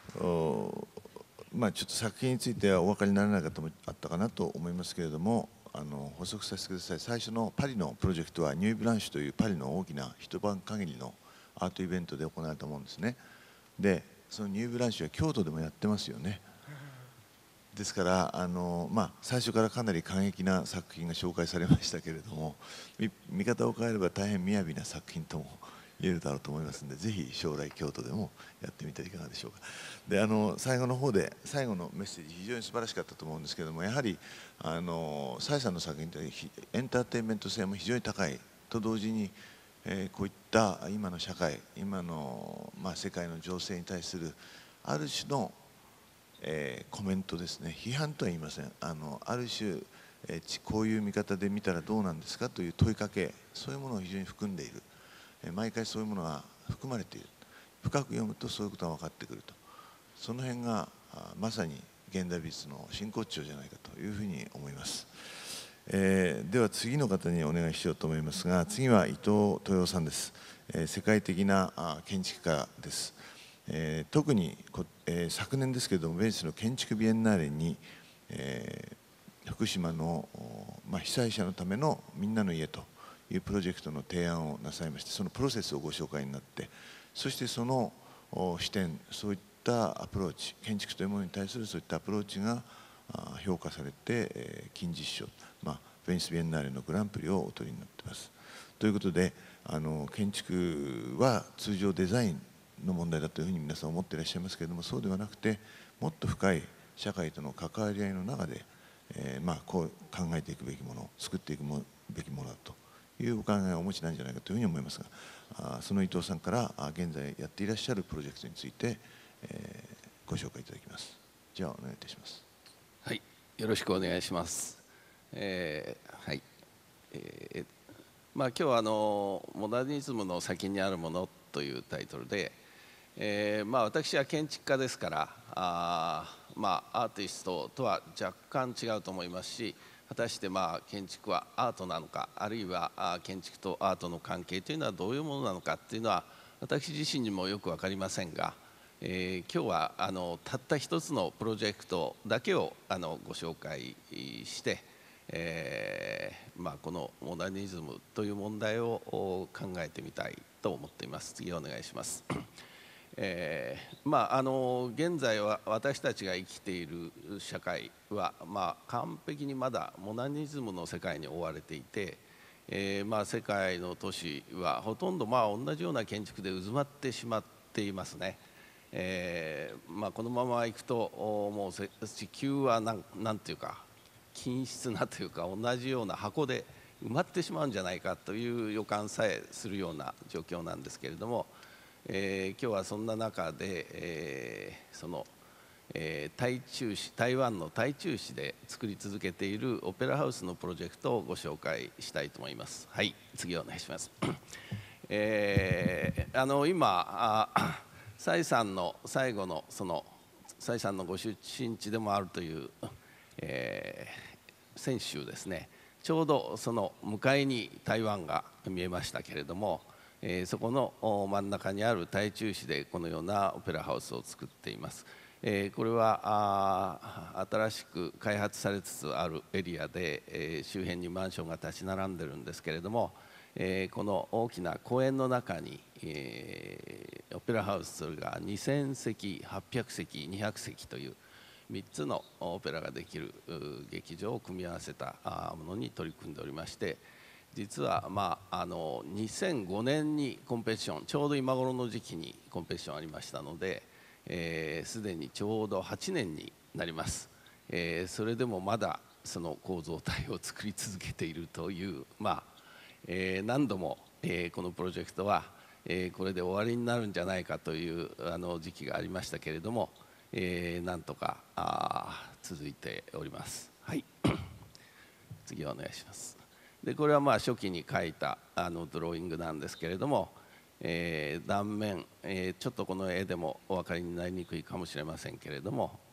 まあちょっと作品についてはお分かりにならない方もあったかなと思いますけれども、あの補足させてください。最初のパリのプロジェクトはニューブランシュというパリの大きな一晩限りのアートイベントで行われたものですね。でそのニューブランシュは京都でもやってますよね。ですからあの、まあ、最初からかなり過激な作品が紹介されましたけれども、見方を変えれば大変雅な作品とも言えるだろうと思いますので、ぜひ将来京都でもやってみてはいかがでしょうか。であの最後の方で最後のメッセージ非常に素晴らしかったと思うんですけれども、やはりあの蔡さんの作品というのはエンターテインメント性も非常に高いと同時に、えー、こういった今の社会今の、まあ、世界の情勢に対するある種のえー、コメントですね。批判とは言いません。あのある種、えー、こういう見方で見たらどうなんですかという問いかけ、そういうものを非常に含んでいる、えー、毎回そういうものが含まれている。深く読むとそういうことが分かってくると、その辺がまさに現代美術の真骨頂じゃないかというふうに思います。えー、では次の方にお願いしようと思いますが、次は伊藤豊夫さんです。えー、世界的な建築家です。えー、特にこ、えー、昨年ですけれどもベニスの建築ビエンナーレに、えー、福島の、まあ、被災者のためのみんなの家というプロジェクトの提案をなさいまして、そのプロセスをご紹介になって、そしてその視点、そういったアプローチ、建築というものに対するそういったアプローチが評価されて、えー、金獅子賞、まあ、ベニスビエンナーレのグランプリをお取りになっています。ということで、あの建築は通常デザインの問題だというふうに皆さん思っていらっしゃいますけれども、そうではなくてもっと深い社会との関わり合いの中で、えー、まあこう考えていくべきもの、作っていくべきものだというお考えをお持ちなんじゃないかというふうに思いますが、あその伊藤さんから現在やっていらっしゃるプロジェクトについて、えー、ご紹介いただきます。じゃあお願いいたします。 はい、よろしくお願いします。えー、はい、えー、まあ今日はあのモダニズムの先にあるものというタイトルで、えーまあ、私は建築家ですから、あ、まあ、アーティストとは若干違うと思いますし、果たしてまあ建築はアートなのか、あるいは建築とアートの関係というのはどういうものなのかというのは私自身にもよく分かりませんが、えー、今日はあのたった一つのプロジェクトだけをあのご紹介して、えーまあ、このモダニズムという問題を考えてみたいと思っています。次お願いします。えーまあ、あの現在は私たちが生きている社会は、まあ、完璧にまだモダニズムの世界に覆われていて、えーまあ、世界の都市はほとんどまあ同じような建築で渦まってしまっていますね。えーまあ、このままいくともう地球はなんなんていうか均質なというか同じような箱で埋まってしまうんじゃないかという予感さえするような状況なんですけれども、えー、今日はそんな中で、えー、その、えー、台中市台湾の台中市で作り続けているオペラハウスのプロジェクトをご紹介したいと思います。はい、次お願いします。えー、あの今蔡さんの最後のその蔡さんのご出身地でもあるという、えー、泉州ですね、ちょうどその向かいに台湾が見えましたけれども、えー、そこの真ん中にある台中市でこのようなオペラハウスを作っています。えー、これはあ新しく開発されつつあるエリアで、えー、周辺にマンションが立ち並んでるんですけれども、えー、この大きな公園の中に、えー、オペラハウスそれがにせんせきはっぴゃくせきにひゃくせきというみっつのオペラができる劇場を組み合わせたものに取り組んでおりまして、実は、まあ、あのにせんごねんにコンペティション、ちょうど今頃の時期にコンペティションありましたので、えー、すでにちょうどはちねんになります。えー、それでもまだその構造体を作り続けているという、まあえー、何度も、えー、このプロジェクトは、えー、これで終わりになるんじゃないかというあの時期がありましたけれども、えー、なんとかあ続いております。はい、次お願いします。でこれはまあ初期に描いたあのドローイングなんですけれども、えー、断面、えー、ちょっとこの絵でもお分かりになりにくいかもしれませんけれども、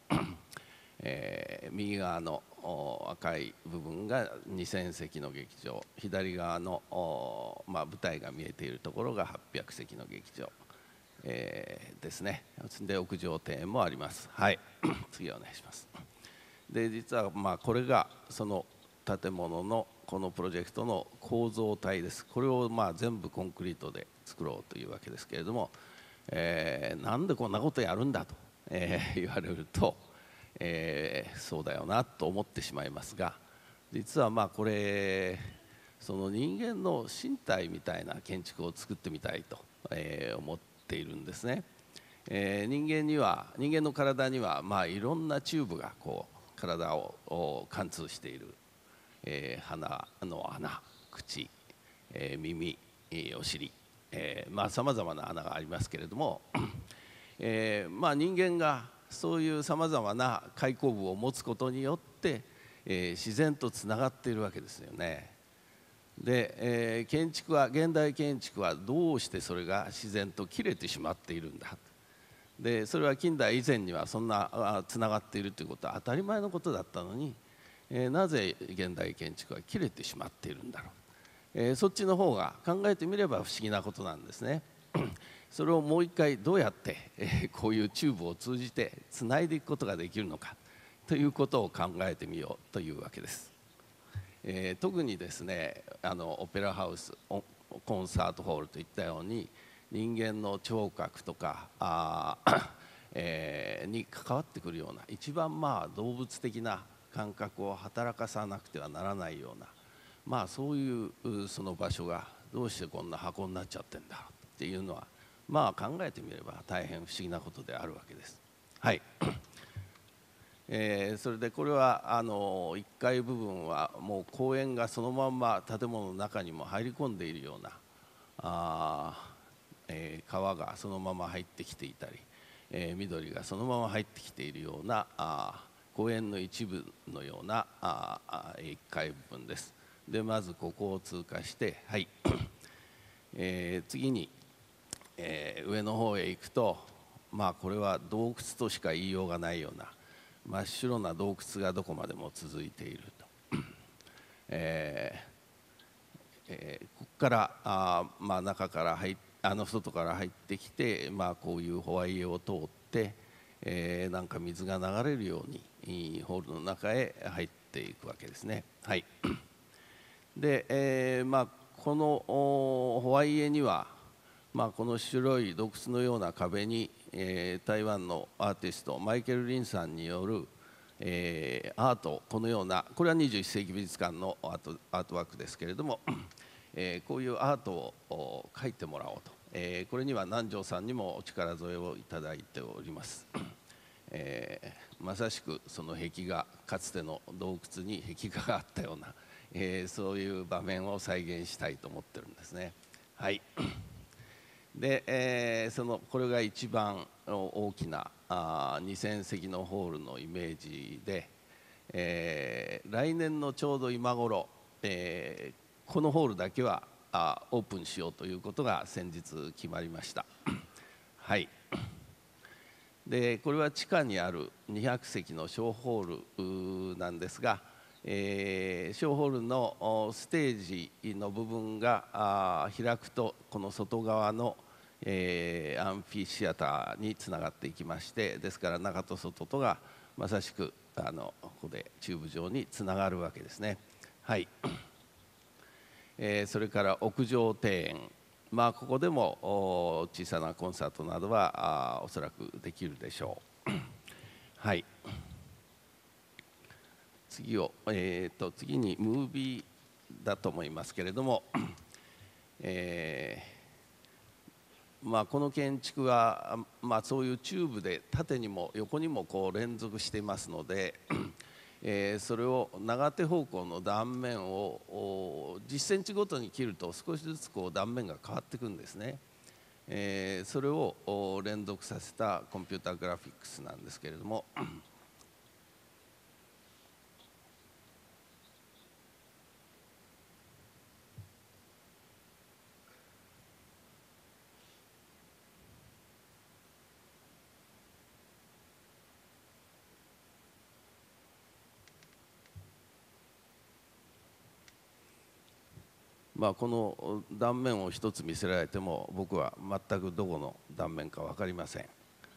えー、右側の赤い部分がにせんせきの劇場、左側の、まあ、舞台が見えているところがはっぴゃくせきの劇場、えー、ですね。で屋上庭園もあります。はい次お願いします。で実はまあこれがその建物のこのプロジェクトの構造体です。これをまあ全部コンクリートで作ろうというわけですけれども、えー、なんでこんなことやるんだと、えー、言われると、えー、そうだよなと思ってしまいますが、実はまあこれその人間の身体みたいな建築を作ってみたいと、えー、思っているんですね。えー、人間には人間の体にはまあいろんなチューブがこう体を貫通している、えー、鼻の穴、口、えー、耳、お尻、えー、まあさまざまな穴がありますけれども、えー、まあ人間がそういうさまざまな開口部を持つことによって、えー、自然とつながっているわけですよね。で、えー、建築は現代建築はどうしてそれが自然と切れてしまっているんだ。でそれは近代以前にはそんなつながっているということは当たり前のことだったのに、えー、なぜ現代建築は切れてしまっているんだろう、えー、そっちの方が考えてみれば不思議なことなんですね。それをもう一回どうやって、えー、こういうチューブを通じてつないでいくことができるのかということを考えてみようというわけです。えー、特にですねあのオペラハウス、コンサートホールといったように人間の聴覚とかあ、えー、に関わってくるような一番まあ動物的な感覚を働かさなくてはならないような、まあそういうその場所がどうしてこんな箱になっちゃってんだっていうのはまあ考えてみれば大変不思議なことであるわけです。はい、えー、それでこれはあのいっかい部分はもう公園がそのまんま建物の中にも入り込んでいるようなあえー、川がそのまま入ってきていたり、えー、緑がそのまま入ってきているようなあ公園の一部のようなああいっかい部分です。でまずここを通過して、はいえー、次に、えー、上の方へ行くと、まあ、これは洞窟としか言いようがないような真っ白な洞窟がどこまでも続いていると。えーえー、ここからあ、まあ、中から入ってあの外から入ってきて、まあ、こういうホワイエを通って、えー、なんか水が流れるようにホールの中へ入っていくわけですね。はい、で、えーまあ、このホワイエには、まあ、この白い洞窟のような壁に、えー、台湾のアーティストマイケル・リンさんによる、えー、アートこのようなこれはにじゅういっせいき美術館のアート、アートワークですけれどもえー、こういうアートを描いてもらおうと、えー、これには南條さんにもお力添えをいただいております、えー、まさしくその壁画かつての洞窟に壁画があったような、えー、そういう場面を再現したいと思ってるんですね。はいで、えー、そのこれが一番大きなあにせんせきのホールのイメージで、えー、来年のちょうど今頃、えーこのホールだけはあオープンしようということが先日決まりました。はい、でこれは地下にあるにひゃくせきの小ホールなんですが、えー、小ホールのステージの部分があ開くとこの外側の、えー、アンフィシアターにつながっていきまして、ですから中と外とがまさしくあのここでチューブ状につながるわけですね。はいえー、それから屋上庭園、まあ、ここでも小さなコンサートなどはあおそらくできるでしょう。はい、次を、えー、と次にムービーだと思いますけれども、えーまあ、この建築は、まあ、そういうチューブで縦にも横にもこう連続していますのでえー、それを長手方向の断面をじっセンチごとに切ると少しずつこう断面が変わっていくんですね。えー、それを連続させたコンピューターグラフィックスなんですけれどもまあ、この断面を一つ見せられても僕は全くどこの断面か分かりません。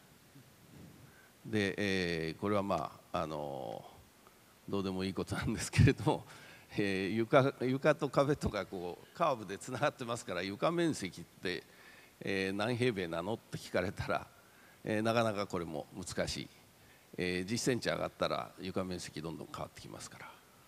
で、えー、これはまああのどうでもいいことなんですけれども、えー、床, 床と壁とかこうカーブでつながってますから、床面積って、えー、何平米なのって聞かれたら、えー、なかなかこれも難しい、えー、じゅっセンチ上がったら床面積どんどん変わってきますから。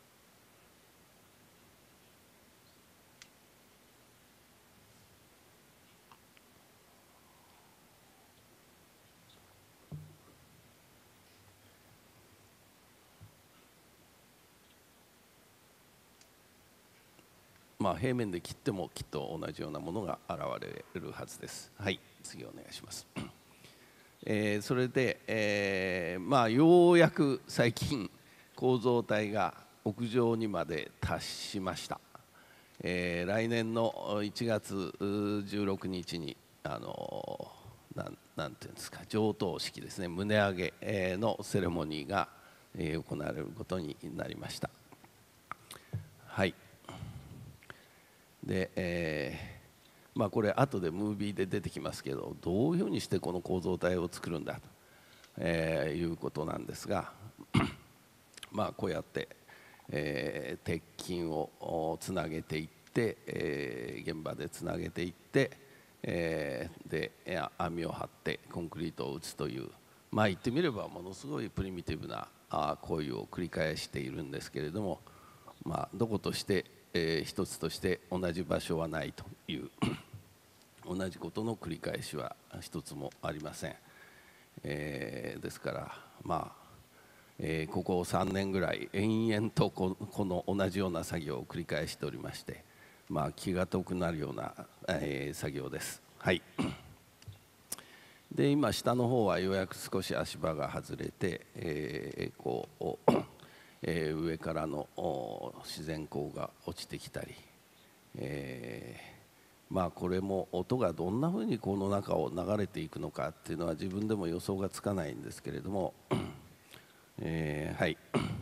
まあ、平面で切ってもきっと同じようなものが現れるはずです。はい、次お願いします。えー、それで、えーまあ、ようやく最近構造体が屋上にまで達しました。えー、来年のいちがつじゅうろくにちにあのなん、なんていうんですか、上棟式ですね、棟上げのセレモニーが行われることになりました。はい。で、えーまあ、これ後でムービーで出てきますけど、どういうふうにしてこの構造体を作るんだと、えー、いうことなんですがまあこうやって、えー、鉄筋をつなげていって、えー、現場でつなげていって、えー、で網を張ってコンクリートを打つという、まあ言ってみればものすごいプリミティブな行為を繰り返しているんですけれども、まあ、どことしてえー、一つとして同じ場所はないという同じことの繰り返しは一つもありません。えー、ですからまあ、えー、ここさんねんぐらい延々と こ, この同じような作業を繰り返しておりまして、まあ、気が遠くなるような、えー、作業です。はい。で今下の方はようやく少し足場が外れて、えー、こうえー、上からの自然光が落ちてきたり、えー、まあこれも音がどんなふうにこの中を流れていくのかっていうのは自分でも予想がつかないんですけれども、えー、はい、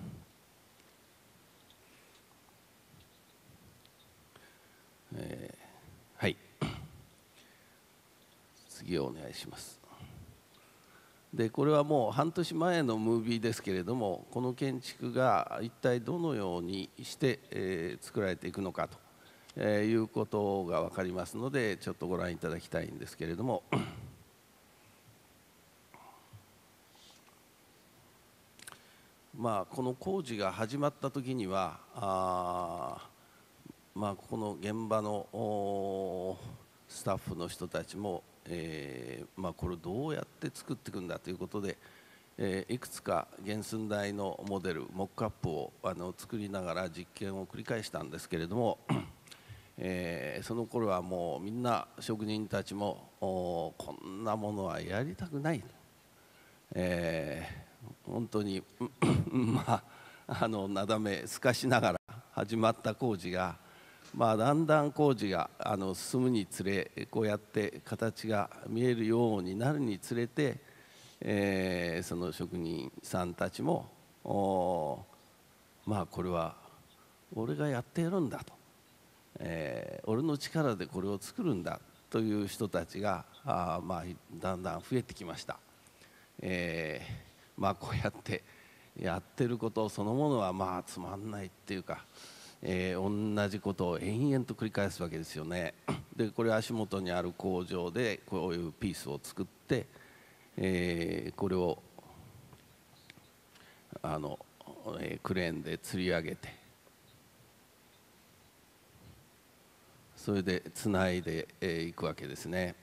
えー、はい次をお願いします。でこれはもう半年前のムービーですけれども、この建築が一体どのようにして、えー、作られていくのかと、えー、いうことが分かりますので、ちょっとご覧いただきたいんですけれどもまあこの工事が始まった時にはあ、まあ、この現場のスタッフの人たちもえーまあ、これをどうやって作っていくんだということで、えー、いくつか原寸大のモデルモックアップをあの作りながら実験を繰り返したんですけれども、えー、その頃はもうみんな職人たちもこんなものはやりたくない、えー、本当にまああのなだめすかしながら始まった工事が、まあ、だんだん工事があの進むにつれ、こうやって形が見えるようになるにつれて、えー、その職人さんたちもまあこれは俺がやってやるんだと、えー、俺の力でこれを作るんだという人たちがあ、まあ、だんだん増えてきました。えー、まあこうやってやってることそのものはまあつまんないっていうか、えー、同じことを延々と繰り返すわけですよね。でこれ足元にある工場でこういうピースを作って、えー、これをあの、えー、クレーンで吊り上げて、それでつないでい、えー、くわけですね。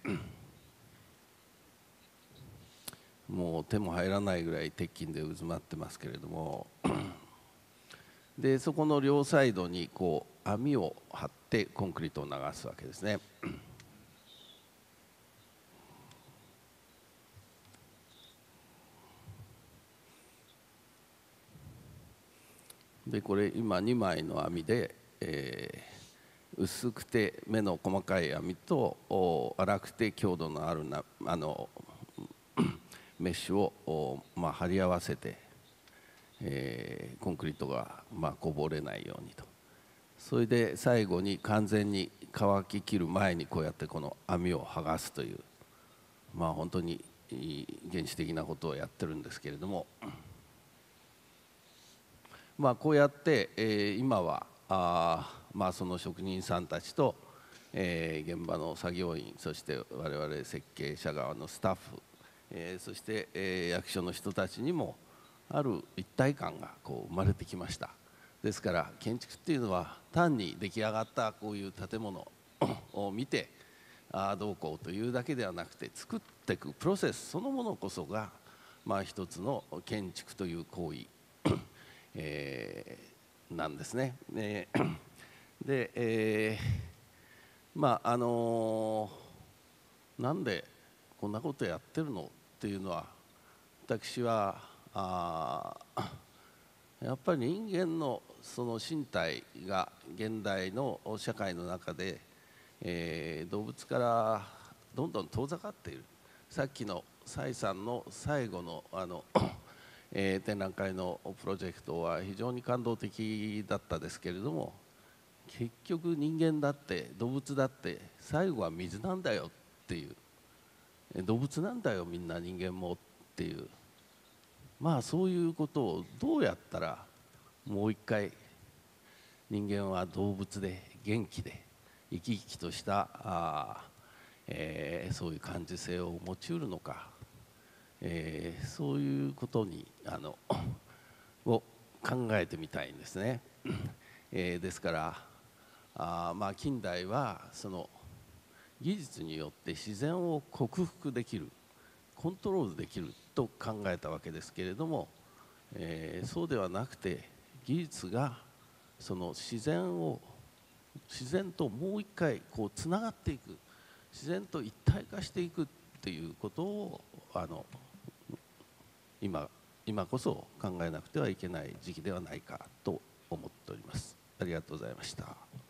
もう手も入らないぐらい鉄筋で渦まってますけれどもでそこの両サイドにこう網を張ってコンクリートを流すわけですね。でこれ今にまいの網で、えー、薄くて目の細かい網と粗くて強度のあるなあのメッシュを、まあ、貼り合わせて、えー、コンクリートが、まあ、こぼれないようにとそれで最後に完全に乾ききる前にこうやってこの網を剥がすという、まあ本当に原始的なことをやってるんですけれども、まあこうやって、えー、今はあまあその職人さんたちと、えー、現場の作業員、そして我々設計者側のスタッフ、えー、そして、えー、役所の人たちにもある一体感がこう生まれてきました。ですから建築っていうのは単に出来上がったこういう建物を見てああどうこうというだけではなくて、作っていくプロセスそのものこそが、まあ、一つの建築という行為、えー、なんですね。えー、で、えー、まああのー、なんでこんなことやってるのっていうのは、私はあやっぱり人間のその身体が現代の社会の中で、えー、動物からどんどん遠ざかっている。さっきの蔡さんの最後のあの、えー、展覧会のプロジェクトは非常に感動的だったですけれども、結局人間だって動物だって最後は水なんだよっていう、動物なんだよみんな人間もっていう、まあそういうことをどうやったらもう一回人間は動物で元気で生き生きとしたあ、えー、そういう感受性を持ちうるのか、えー、そういうことにあのを考えてみたいんですね。えー、ですからあ、まあ、近代はその技術によって自然を克服できる、コントロールできると考えたわけですけれども、えー、そうではなくて技術がその自然を自然ともう一回こうつながっていく、自然と一体化していくっていうことをあの今今こそ考えなくてはいけない時期ではないかと思っております。ありがとうございました。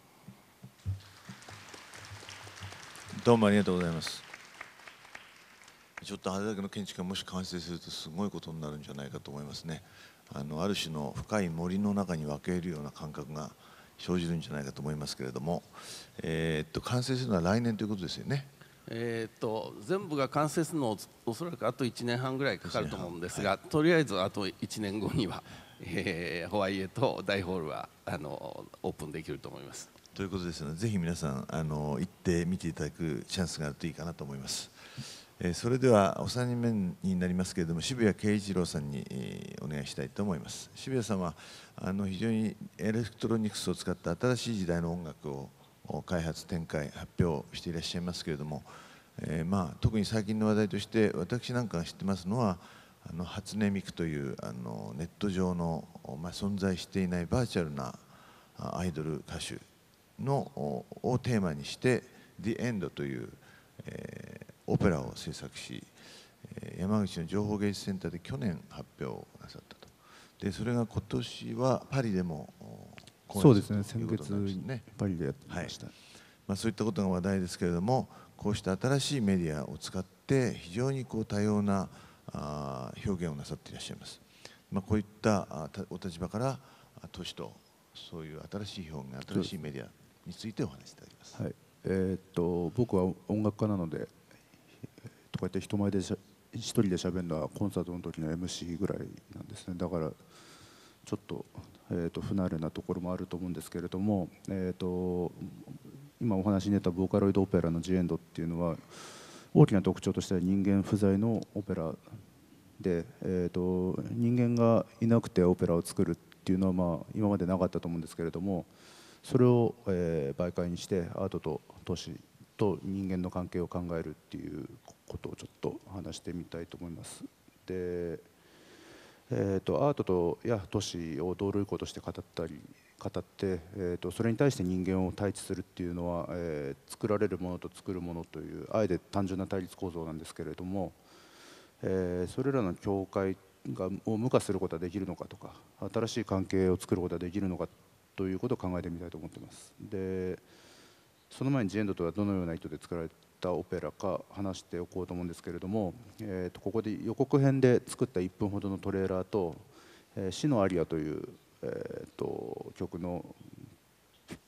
どうもありがとうございます。ちょっとあれだけの建築がもし完成するとすごいことになるんじゃないかと思いますね。あのある種の深い森の中に分けるような感覚が生じるんじゃないかと思いますけれども、えー、っと完成するのは来年ということですよね。 えー、と全部が完成するのおそらくあといちねんはんぐらいかかると思うんですが、はい、とりあえずあといちねんごには、えー、ホワイエと大ホールはあのオープンできると思います。 ということですので、ぜひ皆さんあの行って見ていただくチャンスがあるといいかなと思います。えー、それではおさんにんめになりますけれども、渋谷慶一郎さんに、えー、お願いしたいと思います。渋谷さんはあの非常にエレクトロニクスを使った新しい時代の音楽を開発展開発表していらっしゃいますけれども、えーまあ、特に最近の話題として私なんかが知ってますのはあの初音ミクというあのネット上の、まあ、存在していないバーチャルなアイドル歌手のをテーマにして「The End」という、えー、オペラを制作し、山口の情報芸術センターで去年発表なさったと。でそれが今年はパリでもそうですね、先月ねパリでやってました。はい、 まあ、そういったことが話題ですけれども、こうした新しいメディアを使って非常にこう多様なあ表現をなさっていらっしゃいます。まあ、こういったあお立場から都市とそういう新しい表現、新しいメディアについてお話しいただきます。 はい、えー、っと僕は音楽家なので、こうやって人前でしゃ一人で喋るのはコンサートの時の エムシー ぐらいなんですね。だからちょっと、えー、と不慣れなところもあると思うんですけれども、えー、と今お話に出たボーカロイドオペラの「ジエンド」っていうのは大きな特徴としては人間不在のオペラで、えー、と人間がいなくてオペラを作るっていうのは、まあ、今までなかったと思うんですけれども、それを、えー、媒介にしてアートと都市と人間の関係を考えるっていうことをちょっと話してみたいと思います。でえー、とアートとや都市を同類項として語ったり語って、えー、とそれに対して人間を対峙するっていうのは、えー、作られるものと作るものというあえて単純な対立構造なんですけれども、えー、それらの境界がを無化することはできるのかとか、新しい関係を作ることはできるのかということを考えてみたいと思っています。でその前に「ジエンド」とはどのような意図で作られたオペラか話しておこうと思うんですけれども、えー、とここで予告編で作ったいっぷんほどのトレーラーと「えー、死のアリア」という、えー、と曲の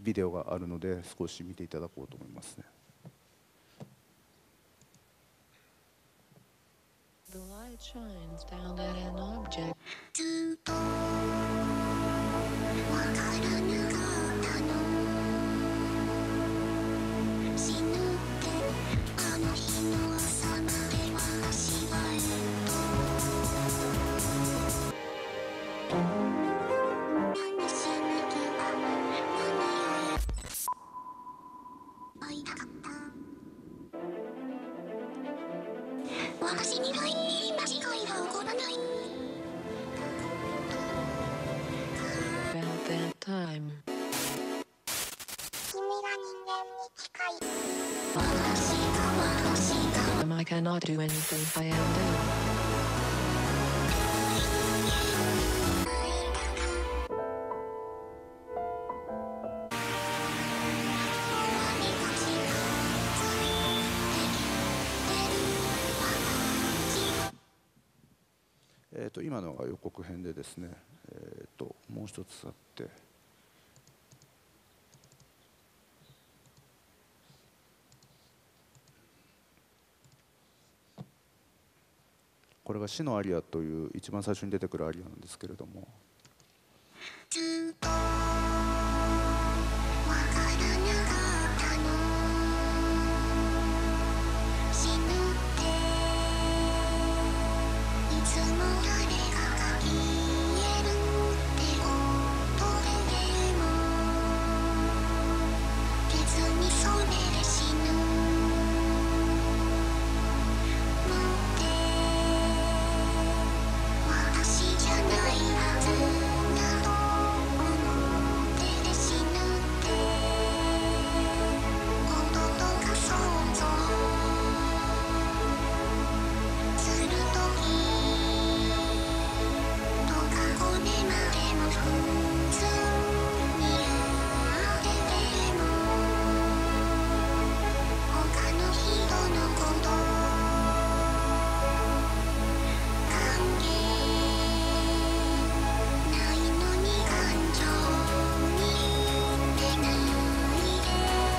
ビデオがあるので少し見ていただこうと思いますね。 The light shines down at an object. ずっとわからぬかったの死ぬってあの日の朝まで私は何しに来たの何を会いたかった私にはいい間違いは起こらない At that time. 君が人間に近い私が私が Um, I cannot do anything I am doing. えー、と今のが予告編でですね、えー、ともう一つあって、これが死のアリアという一番最初に出てくるアリアなんですけれども、 ずっとわからぬかったの死ぬっていつも誰かが消えるってことででも別にそれで死ぬのって私じゃないはずだと思って死ぬってこととか想像するときとかこれまでも普通にやってても他の人のこと関係ないのに感情に出ないで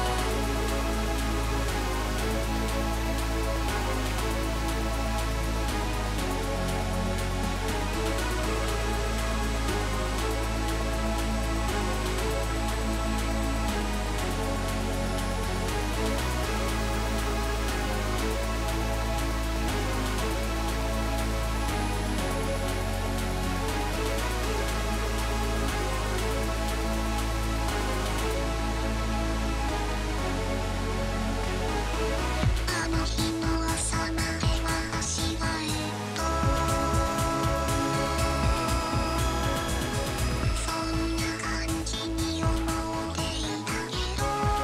あの日の朝まで私はえっとそんな感じに思っていたけど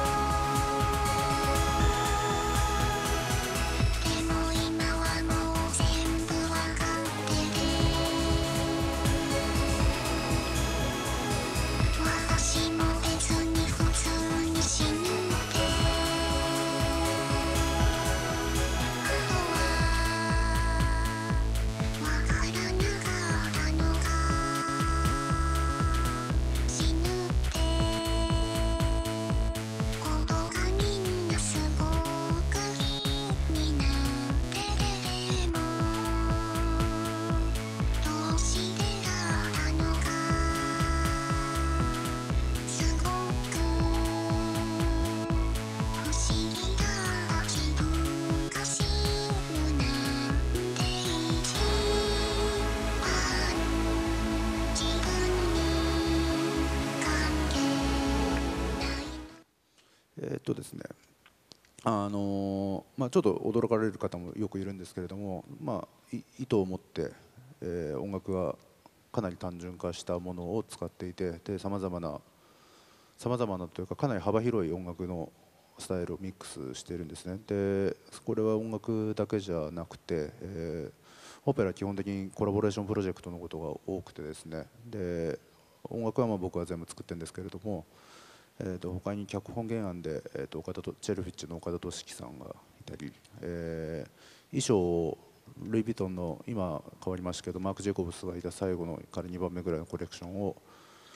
でも今はもう全部わかってて私も別に普通に死ぬってあとはわからなかったのが死ぬってことがみんなすごく気になっててもどうしてだったのかすごく不思議だ自分が死ぬなんて一番自分に関係ないえーっとですねあのーまあ、ちょっと驚かれる方もよくいるんですけれども、まあ、い意図を持って、えー音楽がかなり単純化したものを使っていて、さまざまなさまざまなというかかなり幅広い音楽のスタイルをミックスしているんですね。でこれは音楽だけじゃなくて、えーオペラは基本的にコラボレーションプロジェクトのことが多くてですね、で音楽はまあ僕は全部作ってるんですけれども、えー、と他に脚本原案で、えー、と岡田とチェルフィッチの岡田俊樹さんがいたり、えー衣装をルイ・ヴィトンの今変わりましたけどマーク・ジェイコブスがいた最後のからにばんめぐらいのコレクションを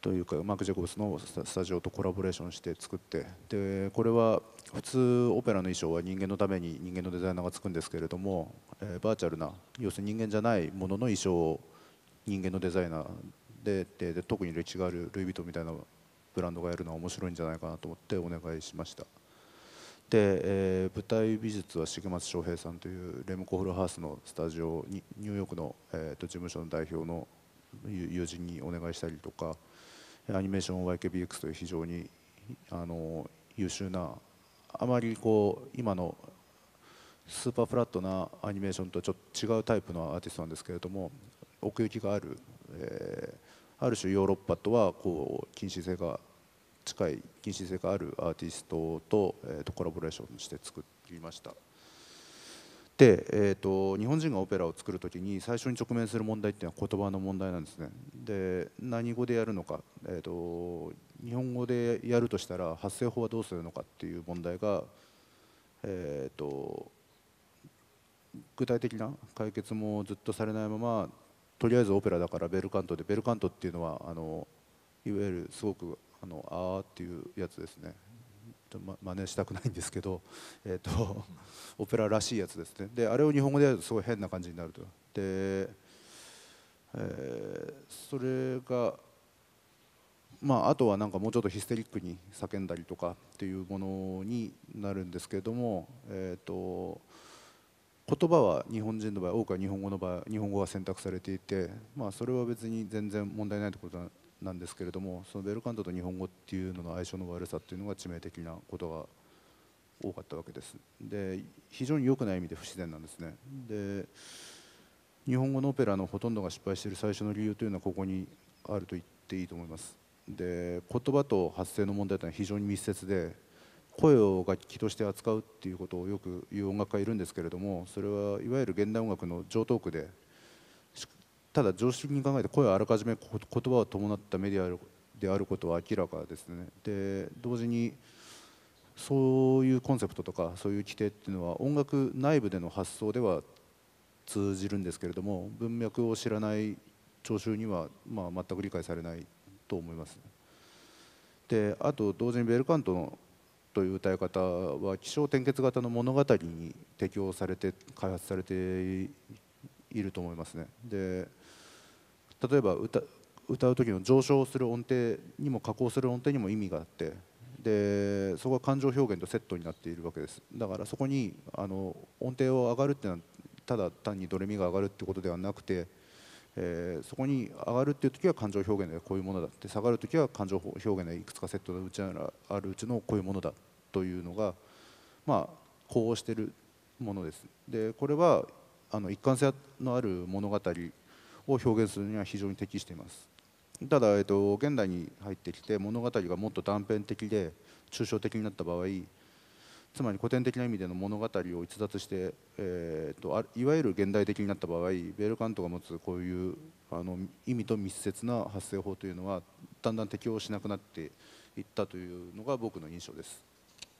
というかマーク・ジェコブスのスタジオとコラボレーションして作って、でこれは普通オペラの衣装は人間のために人間のデザイナーがつくんですけれども、えー、バーチャルな要するに人間じゃないものの衣装を人間のデザイナーで、でで特に歴史があるルイ・ヴィトンみたいなブランドがやるのは面白いんじゃないかなと思ってお願いしました。で、えー、舞台美術は重松翔平さんというレムコ・フルハースのスタジオにニューヨークの、えー、と事務所の代表の友人にお願いしたりとか、アニメーション ワイケービーエックス という非常にあの優秀な、あまりこう今のスーパーフラットなアニメーションとちょっと違うタイプのアーティストなんですけれども、奥行きがある、えー、ある種ヨーロッパとはこう近親性が近い近親性があるアーティストと、えー、とコラボレーションして作りました。で、えー、と日本人がオペラを作るときに最初に直面する問題っていうのは言葉の問題なんですね。で何語でやるのか、えー、と日本語でやるとしたら発声法はどうするのかっていう問題が、えー、と具体的な解決もずっとされないまま、とりあえずオペラだからベルカントで、ベルカントっていうのはあのいわゆるすごくあのあーっていうやつですね。ま、真似したくないんですけど、えー、とオペラらしいやつですね。であれを日本語でやるとすごい変な感じになると。で、えー、それがまああとはなんかもうちょっとヒステリックに叫んだりとかっていうものになるんですけれども、えー、と言葉は日本人の場合多くは日本語の場合日本語が選択されていて、まあ、それは別に全然問題ないということなんですけれども、そのベルカントと日本語っていうのの相性の悪さっていうのが致命的なことが多かったわけです。で非常に良くない意味で不自然なんですね。で日本語のオペラのほとんどが失敗している最初の理由というのはここにあると言っていいと思います。で言葉と発声の問題というのは非常に密接で、声を楽器として扱うっていうことをよく言う音楽家いるんですけれども、それはいわゆる現代音楽の常套句で、ただ常識的に考えて声はあらかじめ言葉を伴ったメディアであることは明らかですね。で同時にそういうコンセプトとかそういう規定っていうのは音楽内部での発想では通じるんですけれども、文脈を知らない聴衆にはまあ全く理解されないと思います。であと同時にベルカントのという歌い方は起承転結型の物語に適応されて開発されていると思いますね。で例えば 歌, 歌う時の上昇する音程にも下降する音程にも意味があって、でそこは感情表現とセットになっているわけです。だからそこにあの音程を上がるっていうのはただ単にドレミが上がるってことではなくて、えー、そこに上がるっていう時は感情表現でこういうものだって、下がる時は感情表現でいくつかセットのうちあるうちのこういうものだというのがまあ呼応しているものです。でこれはあの一貫性のある物語を表現するには非常に適しています。ただ、えっと、現代に入ってきて物語がもっと断片的で抽象的になった場合、つまり古典的な意味での物語を逸脱して、えー、といわゆる現代的になった場合、ベルカントが持つこういうあの意味と密接な発声法というのはだんだん適応しなくなっていったというのが僕の印象です。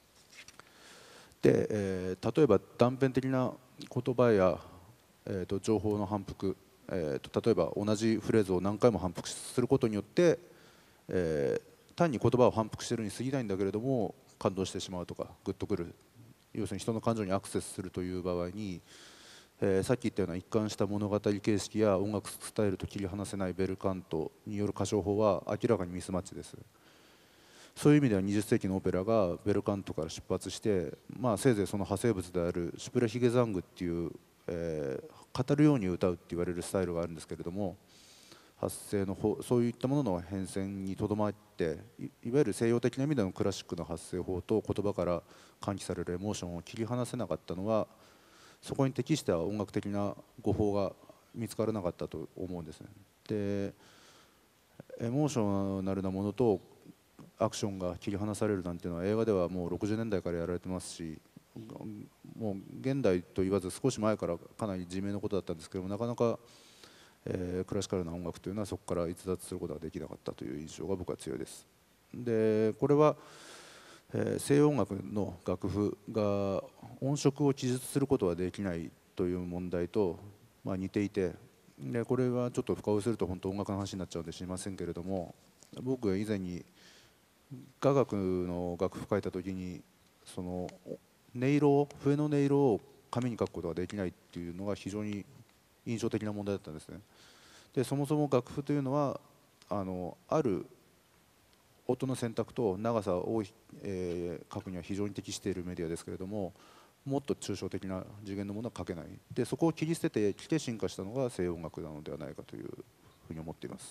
で、えー、例えば断片的な言葉や、えー、と情報の反復、えー、と例えば同じフレーズを何回も反復することによって、えー、単に言葉を反復しているに過ぎないんだけれども感動してしまうとかグッとくる、要するに人の感情にアクセスするという場合に、えー、さっき言ったような一貫した物語形式や音楽スタイルと切り離せないベルカントによる歌唱法は明らかにミスマッチです。そういう意味ではにじゅっ世紀のオペラがベルカントから出発して、まあ、せいぜいその派生物であるシュプレヒゲザングっていう、えー、語るように歌うって言われるスタイルがあるんですけれども、発声の方そういったものの変遷にとどまって い, いわゆる西洋的な意味でのクラシックの発声法と言葉から喚起されるエモーションを切り離せなかったのは、そこに適した音楽的な語法が見つからなかったと思うんですね。でエモーショナルなものとアクションが切り離されるなんていうのは映画ではもうろくじゅうねんだいからやられてますし、もう現代と言わず少し前からかなり自明のことだったんですけども、なかなか、えー、クラシカルな音楽というのはそこから逸脱することができなかったという印象が僕は強いです。でこれは、えー、西洋音楽の楽譜が音色を記述することはできないという問題と、まあ、似ていて、でこれはちょっと深追いすると本当音楽の話になっちゃうんで知りませんけれども、 僕が以前に雅楽の楽譜書いた時にその音色を笛の音色を紙に書くことができないっていうのが非常に印象的な問題だったんですね。でそもそも楽譜というのはあのある音の選択と長さを、えー、書くには非常に適しているメディアですけれども、もっと抽象的な次元のものは書けない。でそこを切り捨ててきて進化したのが西洋音楽なのではないかというふうに思っています。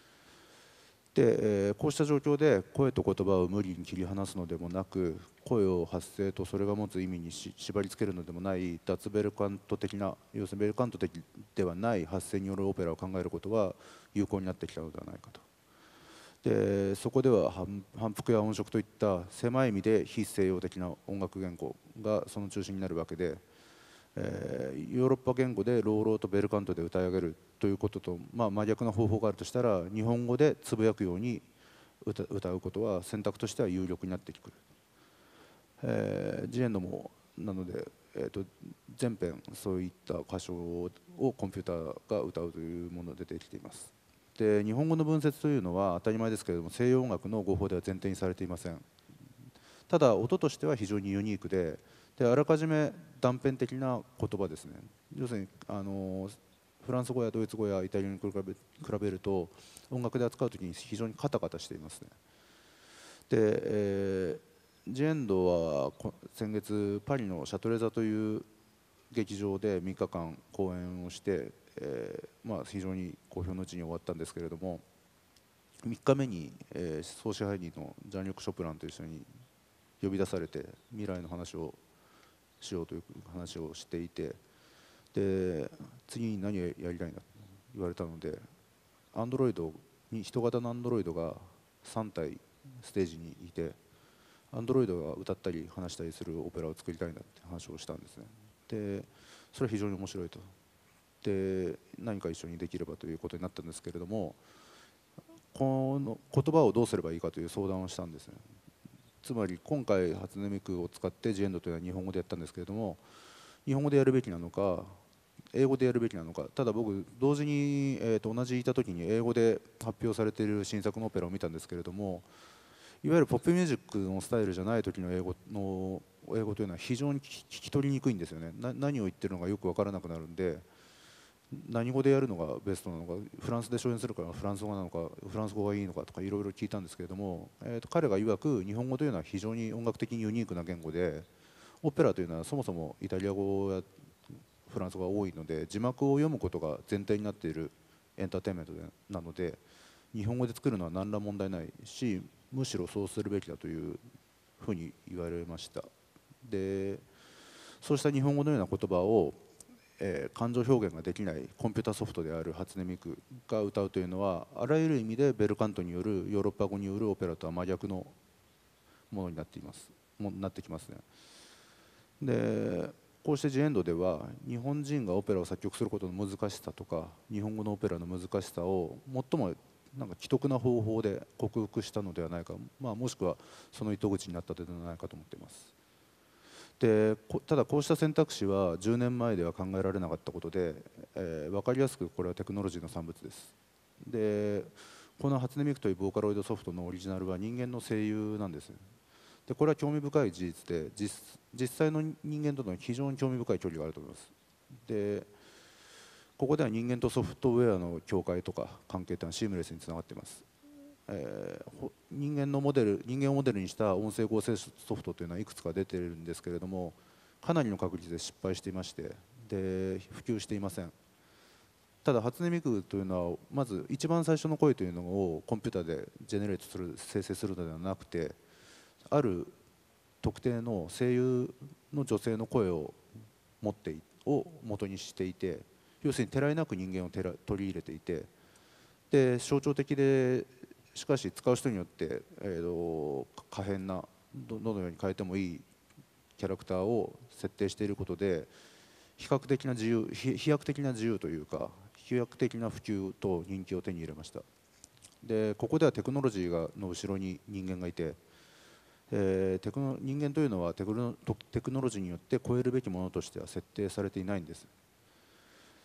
で、えー、こうした状況で声と言葉を無理に切り離すのでもなく、声を発声とそれが持つ意味にし縛り付けるのでもない脱ベルカント的な、要するにベルカント的ではない発声によるオペラを考えることは有効になってきたのではないかと。でそこでは反反復や音色といった狭い意味で非西洋的な音楽言語がその中心になるわけで、えー、ヨーロッパ言語で朗々とベルカントで歌い上げるということと、まあ、真逆な方法があるとしたら、日本語でつぶやくように 歌, 歌うことは選択としては有力になってくる。えー、ジエンドもなので、えー、と全編そういった歌唱をコンピューターが歌うというもので出てきています。で日本語の文節というのは当たり前ですけれども、西洋音楽の語法では前提にされていません。ただ音としては非常にユニークで、であらかじめ断片的な言葉ですね。要するにあのフランス語やドイツ語やイタリアに比べ、比べると音楽で扱うときに非常にカタカタしていますね。で、えー、ジエンドは先月パリのシャトレザという劇場でみっかかん公演をして、えーまあ、非常に好評のうちに終わったんですけれども、みっかめに、えー、総支配人のジャンリュック・ショプランと一緒に呼び出されて未来の話をしようという話をしていて、で次に何をやりたいんだと言われたので、アンドロイドに人型のアンドロイドがさんたいステージにいて、アンドロイドが歌ったり話したりするオペラを作りたいんだって話をしたんですね。でそれは非常に面白いと。で何か一緒にできればということになったんですけれども、この言葉をどうすればいいかという相談をしたんですね。つまり今回初音ミクを使ってジエンドというのは日本語でやったんですけれども、日本語でやるべきなのか英語でやるべきなのか。ただ僕同時に、えー、と同じいた時に英語で発表されている新作のオペラを見たんですけれども、いわゆるポップミュージックのスタイルじゃない時の英語の英語というのは非常に聞き取りにくいんですよね。な何を言ってるのかよく分からなくなるんで、何語でやるのがベストなのか、フランスで初演するからフランス語なのか、フランス語がいいのかとかいろいろ聞いたんですけれども、えー、と彼が曰く日本語というのは非常に音楽的にユニークな言語で、オペラというのはそもそもイタリア語やフランス語が多いので字幕を読むことが前提になっているエンターテインメントでなので、日本語で作るのは何ら問題ないし、むしろそうするべきだというふうに言われました。でそうした日本語のような言葉を、えー、感情表現ができないコンピュータソフトである初音ミクが歌うというのは、あらゆる意味でベルカントによるヨーロッパ語によるオペラとは真逆のものになっていますもなってきますね。でこうしてジエンドでは日本人がオペラを作曲することの難しさとか、日本語のオペラの難しさを最もなんか奇特な方法で克服したのではないか、まあ、もしくはその糸口になったのではないかと思っています。でただこうした選択肢はじゅうねんまえでは考えられなかったことで、えー、分かりやすくこれはテクノロジーの産物です。でこの初音ミクというボーカロイドソフトのオリジナルは人間の声優なんです。でこれは興味深い事実で、 実, 実際の人間との非常に興味深い距離があると思います。でここでは人間とソフトウェアの境界とか関係というのはシームレスにつながっています。えー、人間のモデル人間をモデルにした音声合成ソフトというのはいくつか出ているんですけれども、かなりの確率で失敗していまして、で普及していません。ただ初音ミクというのはまず一番最初の声というのをコンピューターでジェネレートする生成するのではなくて、ある特定の声優の女性の声を持ってを元にしていて、要するにてらいなく人間をてら取り入れていて、で象徴的でしかし使う人によって、えー、と可変な ど, どのように変えてもいいキャラクターを設定していることで、比較的な自由飛躍的な自由というか飛躍的な普及と人気を手に入れました。でここではテクノロジーがの後ろに人間がいて、えー、テクノ人間というのはテクノテクノロジーによって超えるべきものとしては設定されていないんです。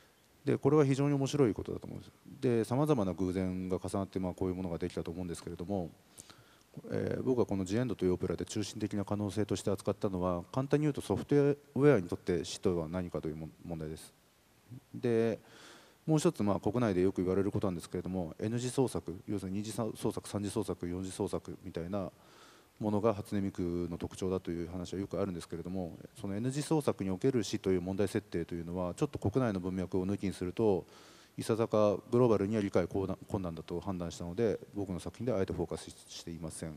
でこれは非常に面白いことだと思うんです。でさまざまな偶然が重なってまあこういうものができたと思うんですけれども、えー僕がこの「ジエンド」というオペラで中心的な可能性として扱ったのは、簡単に言うとソフトウェアにとって死とは何かというも問題です。でもう一つまあ国内でよく言われることなんですけれども、 N 次創作、要するにに次創作さん次創作よん次創作みたいなものが初音ミクの特徴だという話はよくあるんですけれども、その N 次創作における死という問題設定というのはちょっと国内の文脈を抜きにするといささかグローバルには理解困難だと判断したので、僕の作品ではあえてフォーカスしていません。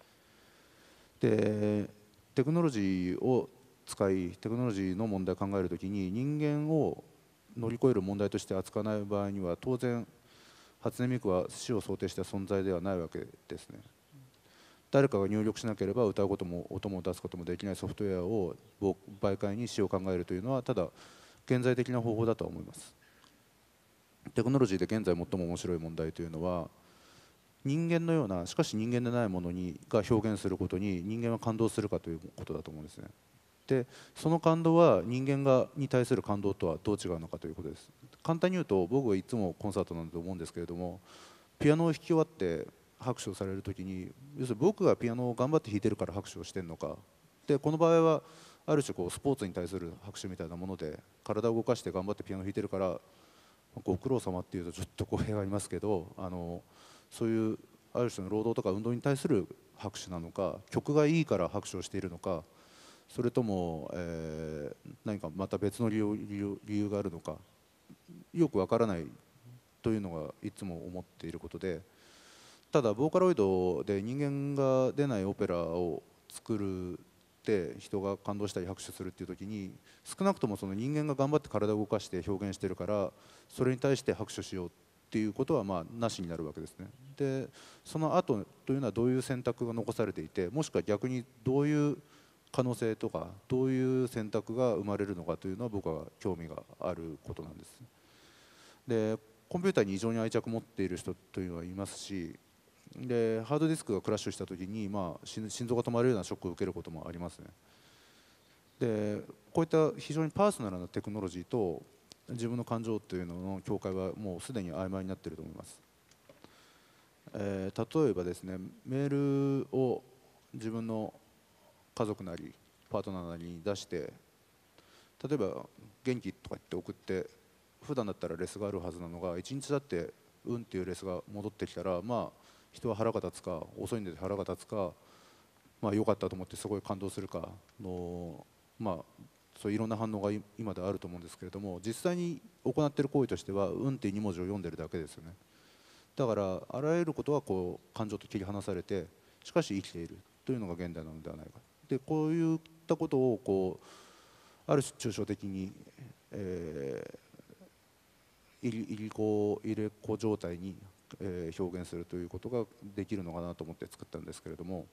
でテクノロジーを使い、テクノロジーの問題を考えるときに人間を乗り越える問題として扱わない場合には、当然初音ミクは死を想定した存在ではないわけですね。誰かが入力しなければ歌うことも音も出すこともできないソフトウェアを媒介に死を考えるというのはただ現在的な方法だとは思います。テクノロジーで現在最も面白い問題というのは、人間のようなしかし人間でないものにが表現することに人間は感動するかということだと思うんですね。でその感動は人間がに対する感動とはどう違うのかということです。簡単に言うと、僕はいつもコンサートなんだと思うんですけれども、ピアノを弾き終わって拍手をされるときに、要するに僕がピアノを頑張って弾いてるから拍手をしてるのか、でこの場合はある種こうスポーツに対する拍手みたいなもので、体を動かして頑張ってピアノを弾いてるからご苦労様っていうとちょっと語弊がありますけど、あのそういうある種の労働とか運動に対する拍手なのか、曲がいいから拍手をしているのか、それとも、えー、何かまた別の理由、理由、理由があるのかよくわからないというのがいつも思っていることで、ただボーカロイドで人間が出ないオペラを作るって人が感動したり拍手するっていう時に、少なくともその人間が頑張って体を動かして表現してるから、それに対して拍手しようっていうことはまあなしになるわけですね。でその後というのはどういう選択が残されていて、もしくは逆にどういう可能性とかどういう選択が生まれるのかというのは僕は興味があることなんです。でコンピューターに異常に愛着を持っている人というのはいますし、でハードディスクがクラッシュした時に、まあ、心臓が止まるようなショックを受けることもありますね。でこういった非常にパーソナルなテクノロジーと自分の感情というのの境界はもうすでに曖昧になっていると思います。えー、例えばですね、メールを自分の家族なりパートナーなりに出して、例えば「元気?」とか言って送って、普段だったらレスがあるはずなのがいちにちだって「うん」っていうレスが戻ってきたら、まあ人は腹が立つか、遅いんで腹が立つか、まあ良かったと思ってすごい感動するかの、まあそういういろんな反応が今であると思うんですけれども、実際に行っている行為としては「うん」っていうに文字を読んでるだけですよね。だからあらゆることはこう感情と切り離されて、しかし生きているというのが現代なのではないか。でこういったことをこうある種抽象的に、えー、入り子入れ子状態に、えー、表現するということができるのかなと思って作ったんですけれども、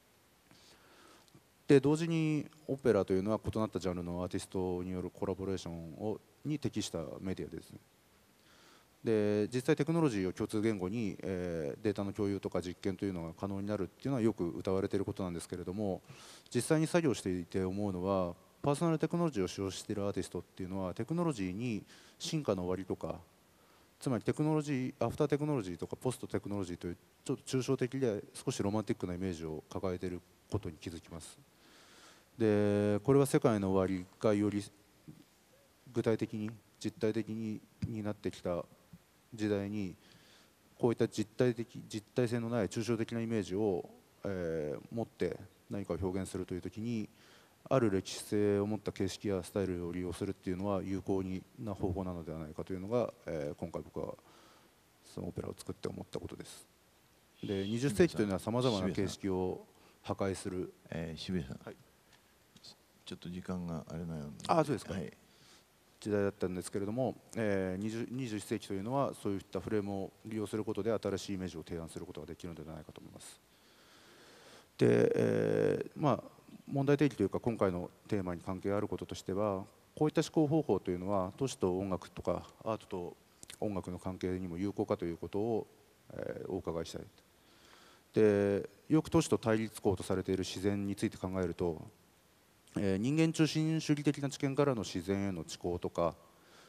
で同時にオペラというのは異なったジャンルのアーティストによるコラボレーションをに適したメディアです。で実際テクノロジーを共通言語に、えー、データの共有とか実験というのが可能になるっていうのはよく謳われていることなんですけれども、実際に作業していて思うのは、パーソナルテクノロジーを使用しているアーティストっていうのはテクノロジーに進化の終わりとか、つまりテクノロジーアフターテクノロジーとかポストテクノロジーというちょっと抽象的で少しロマンティックなイメージを抱えていることに気づきます。でこれは世界の終わりがより具体的に実体的にになってきた時代に、こういった実体的実体性のない抽象的なイメージを、えー、持って何かを表現するという時に、ある歴史性を持った形式やスタイルを利用するっていうのは有効な方法なのではないかというのが、えー、今回僕はそのオペラを作って思ったことです。でにじゅっ世紀というのはさまざまな形式を破壊する、 えー、渋谷さん、はい、ちょっと時間があれなように、 ああそうですか、 はい、 時代だったんですけれども、えー、にじゅういっ世紀というのはそういったフレームを利用することで新しいイメージを提案することができるのではないかと思います。で、えー、まあ問題提起というか今回のテーマに関係あることとしては、こういった思考方法というのは都市と音楽とかアートと音楽の関係にも有効かということを、えー、お伺いしたい。でよく都市と対立項とされている自然について考えると、えー、人間中心主義的な知見からの自然への知考とか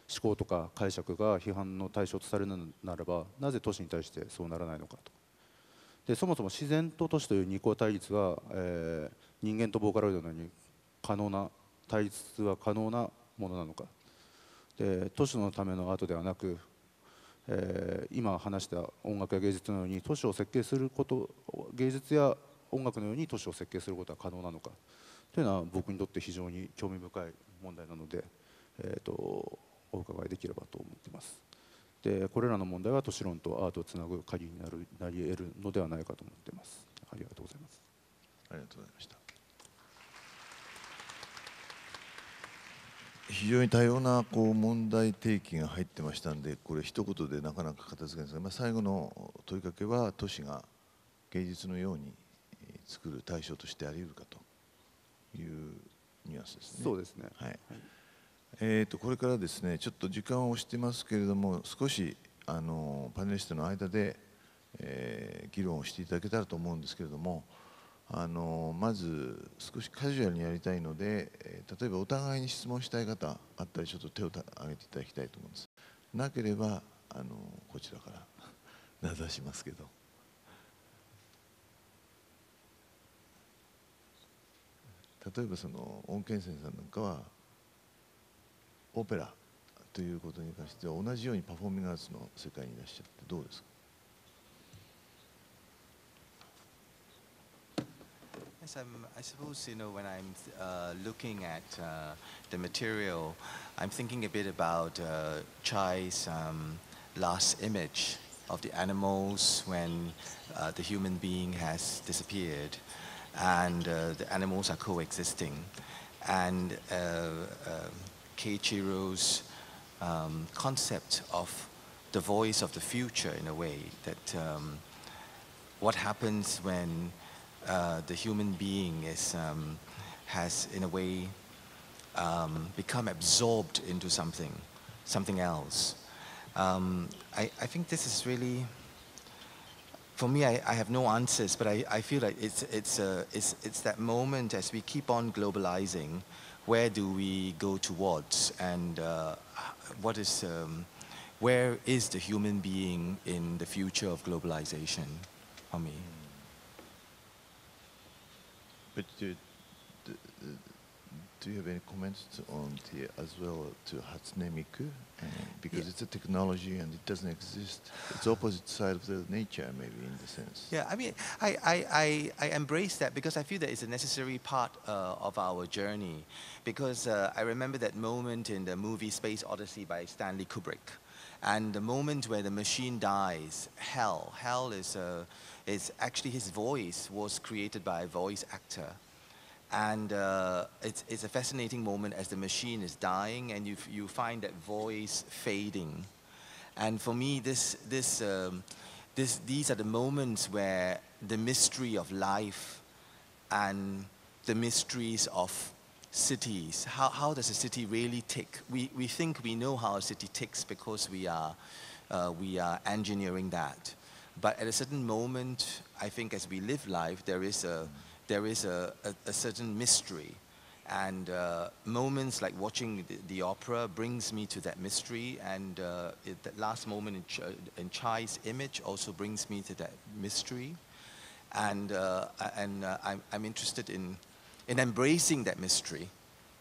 考とか解釈が批判の対象とされるならば、なぜ都市に対してそうならないのかと。でそもそも自然と都市という二項対立が、えー、人間とボーカロイドのように可能な対立は可能なものなのか。で都市のためのアートではなく、えー、今話した音楽や芸術のように都市を設計すること、芸術や音楽のように都市を設計することは可能なのかというのは僕にとって非常に興味深い問題なので、えー、とお伺いできればと思っています。でこれらの問題は都市論とアートをつなぐ鍵になるなり得るのではないかと思っています。ありがとうございます。 ありがとうございました。非常に多様なこう問題提起が入ってましたんで、これ一言でなかなか片付けないんですが、まあ、最後の問いかけは都市が芸術のように作る対象としてあり得るかというニュアンスですね。 そうですね。 はい。 はい、 えー、とこれからですね、ちょっと時間を押してますけれども、少しあのパネリストの間で、えー、議論をしていただけたらと思うんですけれども、あのまず少しカジュアルにやりたいので、えー、例えばお互いに質問したい方あったり、ちょっと手を挙げていただきたいと思うんです。なければあのこちらから名指しますけど。例えばそのオンケンセンさんなんかはオペラということに関しては同じようにパフォーミングアーツの世界にいらっしゃってどうですか。 Yes, I'm, I suppose, you know, when I'm uh, looking at uh, the material, I'm thinking a bit about uh, Chai's um, last image of the animals when uh, the human being has disappeared and uh, the animals are coexisting. And uh, uh, Keiichiro's um, concept of the voice of the future, in a way, that um, what happens when Uh, the human being is, um, has, in a way, um, become absorbed into something, something else. Um, I, I think this is really, for me, I, I have no answers, but I, I feel like it's, it's, uh, it's, it's that moment as we keep on globalizing, where do we go towards, and uh, what is, um, where is the human being in the future of globalization for me? But do, do, do you have any comments on the as well to Hatsune Miku? Uh, because yeah. It's a technology and it doesn't exist. It's opposite side of the nature, maybe in the sense. Yeah, I mean, I, I, I, I embrace that because I feel that it's a necessary part uh, of our journey. Because uh, I remember that moment in the movie Space Odyssey by Stanley Kubrick. And the moment where the machine dies, Hal, Hal is, uh, is actually his voice was created by a voice actor. And uh, it's, it's a fascinating moment as the machine is dying and you, you find that voice fading. And for me, this, this, um, this, these are the moments where the mystery of life and the mysteries of cities, how, how does a city really tick? We, we think we know how a city ticks because we are, uh, we are engineering that. But at a certain moment, I think as we live life, there is a, there is a, a, a certain mystery. And uh, moments like watching the, the opera brings me to that mystery. And uh, it, that last moment in, Ch in Chai's image also brings me to that mystery. And, uh, and uh, I'm, I'm interested in in embracing that mystery.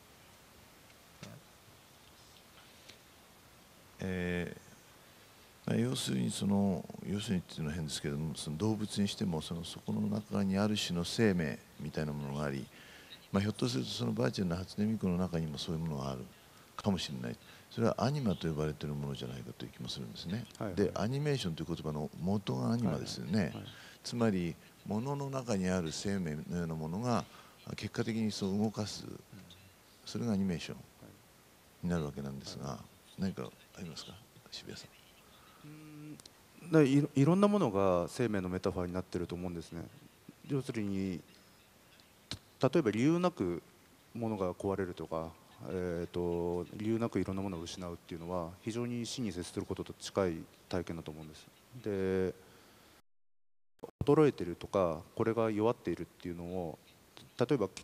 えーまあ、要するにその要するにっていうのは変ですけども、その動物にしてもそのそこの中にある種の生命みたいなものがあり、まあ、ひょっとするとそのバーチャルな初音ミクの中にもそういうものがあるかもしれない。それはアニマと呼ばれているものじゃないかという気もするんですね。はいはい、でアニメーションという言葉の元がアニマですよね。はいはいはい、つまり物の中にある生命のようなものが結果的にそう動かす、それがアニメーションになるわけなんですが、何かありますか、渋谷さん。 だい, いろんなものが生命のメタファーになっていると思うんですね。要するに例えば理由なくものが壊れるとか、えー、と理由なくいろんなものを失うっていうのは非常に死に接することと近い体験だと思うんです。で衰えているとかこれが弱っているっていうのを例えば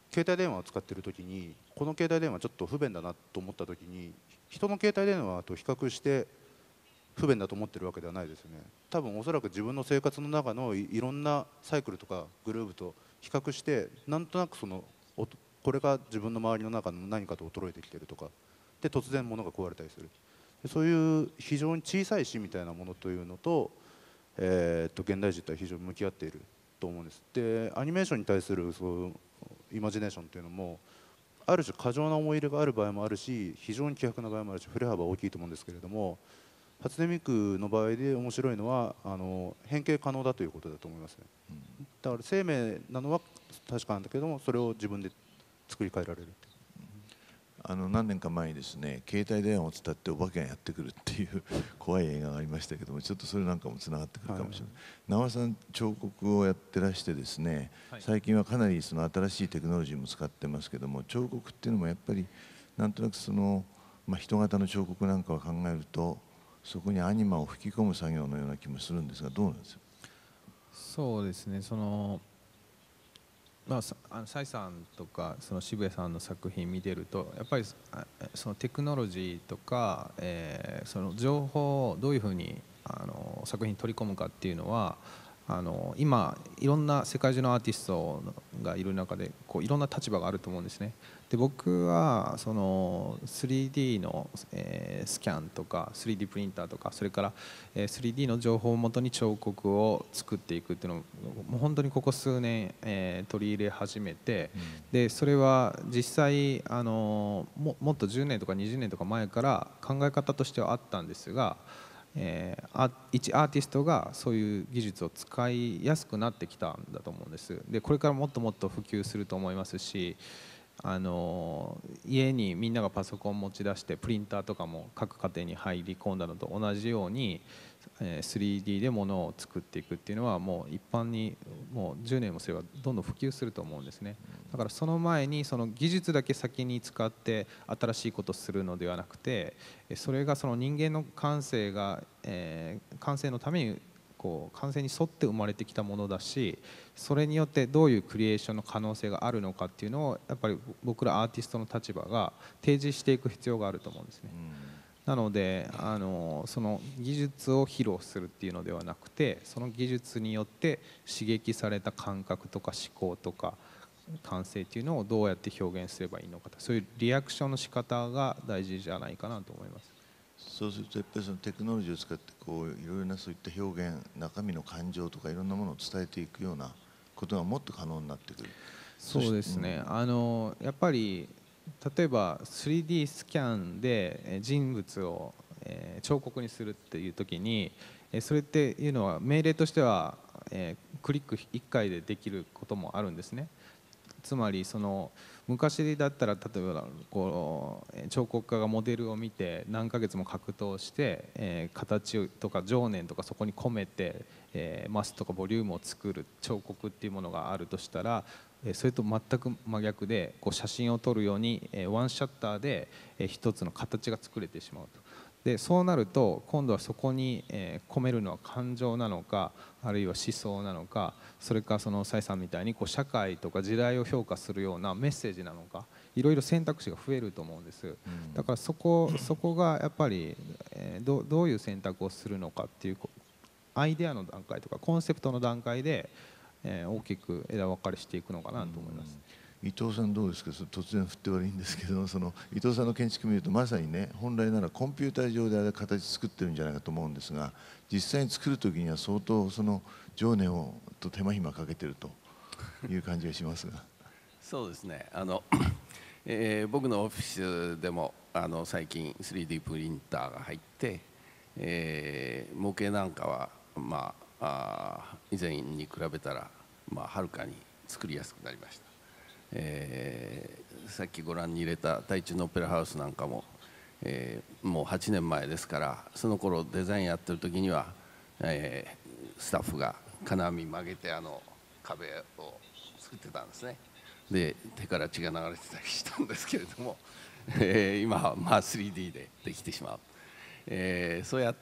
携帯電話を使っている時にこの携帯電話ちょっと不便だなと思った時に人の携帯電話と比較して不便だと思ってるわけではないですよね。多分おそらく自分の生活の中の い, いろんなサイクルとかグルーヴと比較してなんとなくそのこれが自分の周りの中の何かと衰えてきてるとかで突然物が壊れたりする、そういう非常に小さい死みたいなものというのと、えー、っと現代人とは非常に向き合っていると思うんです。でアニメーションに対するそうイマジネーションというのもある種過剰な思い入れがある場合もあるし非常に希薄な場合もあるし振れ幅は大きいと思うんですけれども、初音ミクの場合で面白いのはあの変形可能だということだと思いますね。だから生命なのは確かなんだけどもそれを自分で作り変えられる。 あの何年か前にですね携帯電話を伝ってお化けがやってくるっていう怖い映画がありましたけども、ちょっとそれなんかもつながってくるかもしれない。名和さん彫刻をやってらしてですね、はい、最近はかなりその新しいテクノロジーも使ってますけども、彫刻っていうのもやっぱりなんとなくその、まあ、人型の彫刻なんかを考えるとそこにアニマを吹き込む作業のような気もするんですが、どうなんですか。 そうですね、そのまあ、あの蔡さんとかその渋谷さんの作品見てるとやっぱりそのテクノロジーとか、えー、その情報をどういうふうにあの作品に取り込むかっていうのはあの今いろんな世界中のアーティストがいる中でこういろんな立場があると思うんですね。で僕はその スリーディー の、えー、スキャンとか スリーディー プリンターとかそれから、えー、スリーディー の情報をもとに彫刻を作っていくっていうのをもう本当にここ数年、えー、取り入れ始めて、うん、でそれは実際あの も, もっとじゅうねんとかにじゅうねんとか前から考え方としてはあったんですが、えー、一アーティストがそういう技術を使いやすくなってきたんだと思うんです。でこれからもっともっと普及すると思いますし、あの家にみんながパソコンを持ち出してプリンターとかも各家庭に入り込んだのと同じように スリーディー で物を作っていくっていうのはもう一般にもうじゅうねんもすればどんどん普及すると思うんですね。だからその前にその技術だけ先に使って新しいことをするのではなくて、それがその人間の感性が、えー、感性のためにこう感性に沿って生まれてきたものだし、それによってどういうクリエーションの可能性があるのかっていうのをやっぱり僕らアーティストの立場が提示していく必要があると思うんですね。なのであのその技術を披露するっていうのではなくて、その技術によって刺激された感覚とか思考とか感性っていうのをどうやって表現すればいいのかと、そういうリアクションの仕方が大事じゃないかなと思います。 そうするとやっぱりそのテクノロジーを使ってこういろいろなそういった表現、中身の感情とかいろんなものを伝えていくようなことがもっと可能になってくる。 そうですね、うん、あのやっぱり例えば スリーディー スキャンで人物を彫刻にするっていう時にそれっていうのは命令としてはクリックいっかいでできることもあるんですね。つまりその昔だったら例えばこう彫刻家がモデルを見て何ヶ月も格闘して、えー、形とか情念とかそこに込めて、えー、マスとかボリュームを作る彫刻っていうものがあるとしたら、えー、それと全く真逆でこう写真を撮るように、えー、ワンシャッターで、えー、一つの形が作れてしまうと。でそうなると今度はそこに、えー、込めるのは感情なのかあるいは思想なのか、それかその蔡さんみたいにこう社会とか時代を評価するようなメッセージなのか、いろいろ選択肢が増えると思うんです。だからそこそこがやっぱり、えー、ど, どういう選択をするのかっていうアイデアの段階とかコンセプトの段階で、えー、大きく枝分かれしていくのかなと思います。 伊藤さんどうですか。突然振って悪いんですけど、その伊藤さんの建築見るとまさにね、本来ならコンピューター上であれ形作ってるんじゃないかと思うんですが、実際に作る時には相当その情念をと手間暇かけてるという感じがしますが。 そうですね、あの、えー、僕のオフィスでもあの最近 スリーディー プリンターが入って、えー、模型なんかは、まあ、あ以前に比べたら、まあ、はるかに作りやすくなりました。えー、さっきご覧に入れた台中のオペラハウスなんかも、えー、もうはちねんまえですから、その頃デザインやってる時には、えー、スタッフが金網曲げてあの壁を作ってたんですね。で手から血が流れてたりしたんですけれども、えー、今はまあ スリーディー でできてしまう、えー、そうやって、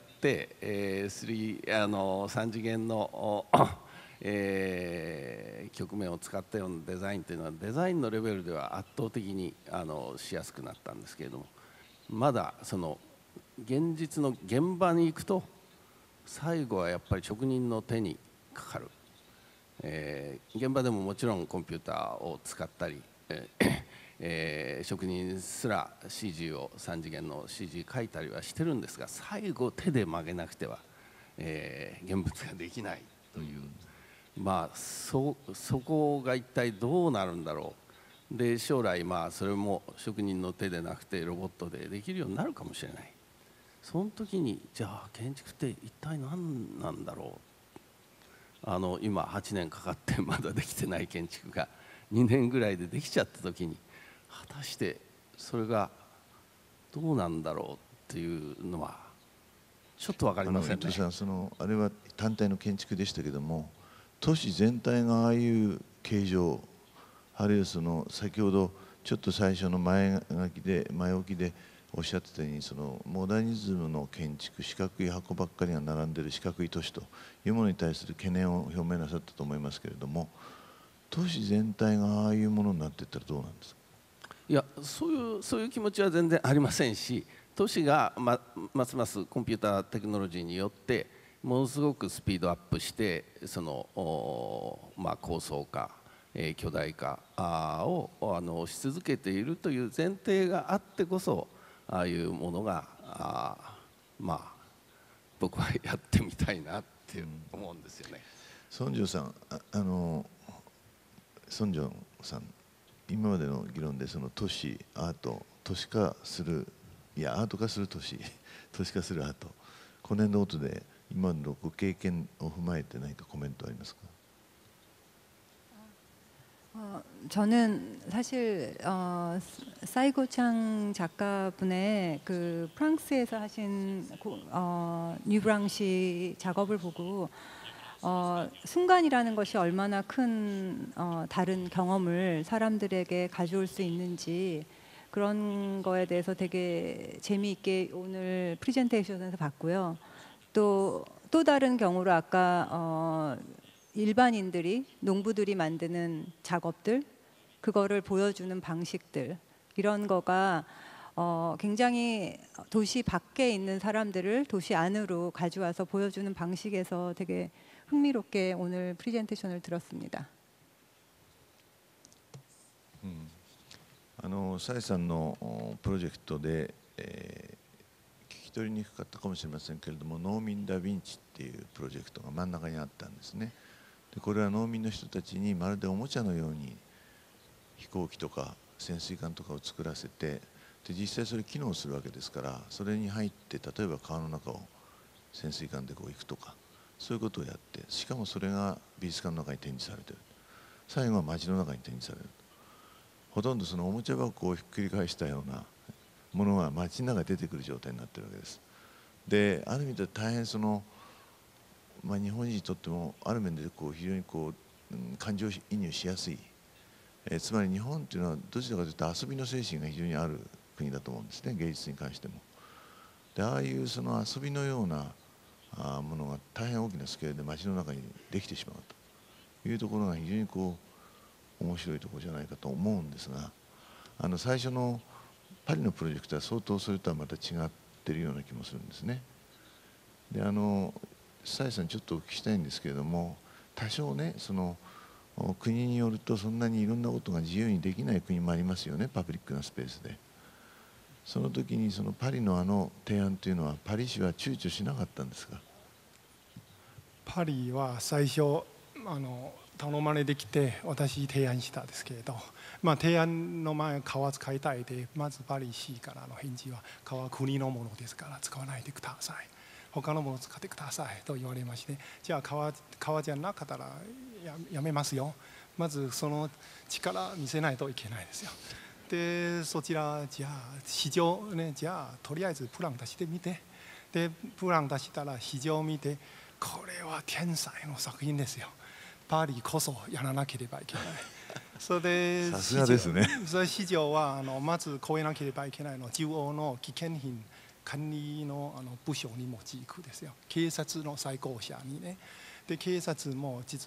えー、スリーあのさん次元のえー、 曲面を使ったようなデザインというのはデザインのレベルでは圧倒的にあのしやすくなったんですけれども、まだその現実の現場に行くと最後はやっぱり職人の手にかかる、えー、現場でももちろんコンピューターを使ったり、えーえー、職人すら シージー をさん次元の シージー 描いたりはしてるんですが、最後手で曲げなくては、えー、現物ができないという、うん、まあ そ, そこが一体どうなるんだろう。で将来まあそれも職人の手でなくてロボットでできるようになるかもしれない。その時にじゃあ建築って一体何なんだろう。あの今はちねんかかってまだできてない建築がにねんぐらいでできちゃった時に果たしてそれがどうなんだろうっていうのはちょっと分かりませんね。 伊藤さん、そのあれは単体の建築でしたけども、都市全体がああいう形状、あるいはその先ほどちょっと最初の前書きで前置きでおっしゃってたように、そのモダニズムの建築、四角い箱ばっかりが並んでる四角い都市というものに対する懸念を表明なさったと思いますけれども、都市全体がああいうものになっていったらどうなんですか。 いや、そういうそういう気持ちは全然ありませんし、都市が、ま、ますますコンピューターテクノロジーによってものすごくスピードアップしてその、まあ、高層化、えー、巨大化をあのし続けているという前提があってこそ、ああいうものがあまあ僕はやってみたいなって思うんですよね。 孫城さん、ああの孫城さん、今までの議論でその都市アート、都市化する、いやアート化する都市、都市化するアート、今年度ごとで今までのご経験を踏まえて何かコメントありますか。 어, 저는 사실 어, 사이고창 작가분의 그 프랑스에서 하신 고, 어, 뉴브랑시 작업을 보고 어, 순간이라는 것이 얼마나 큰 어, 다른 경험을 사람들에게 가져올 수 있는지 그런 거에 대해서 되게 재미있게 오늘 프레젠테이션에서 봤고요. 또, 또 다른 경우로 아까 어, 일반인들이 농부들이 만드는 작업들, 그거를 보여주는 방식들, 이런 거가 어, 굉장히 도시 밖에 있는 사람들을 도시 안으로 가져와서 보여주는 방식에서 되게 흥미롭게 오늘 프레젠테이션을 들었습니다. 음, あのサイさんのプロジェクトで、えー、聞き取りにくかったかもしれませんけれども、農民ダ・ヴィンチっていうプロジェクトが真ん中にあったんですね。でこれは農民の人たちにまるでおもちゃのように飛行機とか潜水艦とかを作らせて、で実際それ機能するわけですから、それに入って例えば川の中を潜水艦でこう行くとか、そういうことをやって、しかもそれが美術館の中に展示されている、最後は街の中に展示される、ほとんどそのおもちゃ箱をひっくり返したようなものが街の中に出てくる状態になっているわけです。である意味で大変その、まあ、日本人にとってもある面でこう非常にこう感情移入しやすい、えー、つまり日本というのはどちらかというと遊びの精神が非常にある国だと思うんですね、芸術に関しても。でああいうその遊びのようなあものが大変大きなスケールで街の中にできてしまうというところが非常にこう面白いところじゃないかと思うんですが、あの最初のパリのプロジェクトは相当それとはまた違っているような気もするんですね。であのサイさんちょっとお聞きしたいんですけれども、多少ねその国によるとそんなにいろんなことが自由にできない国もありますよね、パブリックなスペースで。その時にそのパリのあの提案というのはパリ市は躊躇しなかったんですか。 パリは最初あの頼まれてきて私提案したんですけれど、まあ、提案の前川使いたいで、まずパリ市からの返事は川は国のものですから使わないでください、他のものを使ってくださいと言われまして、じゃあ 川, 川じゃなかったら や, やめますよ、まずその力見せないといけないですよ。でそちらじゃあ市場ね、じゃあとりあえずプラン出してみて、でプラン出したら市場を見て、これは天才の作品ですよ、パリこそやらなければいけないそれでさすがですね。 それ市場はあのまず超えなければいけないのは中央の危険品管理 の, あの部署に持ち行くですよ、警察の最高者にね。で警察も実は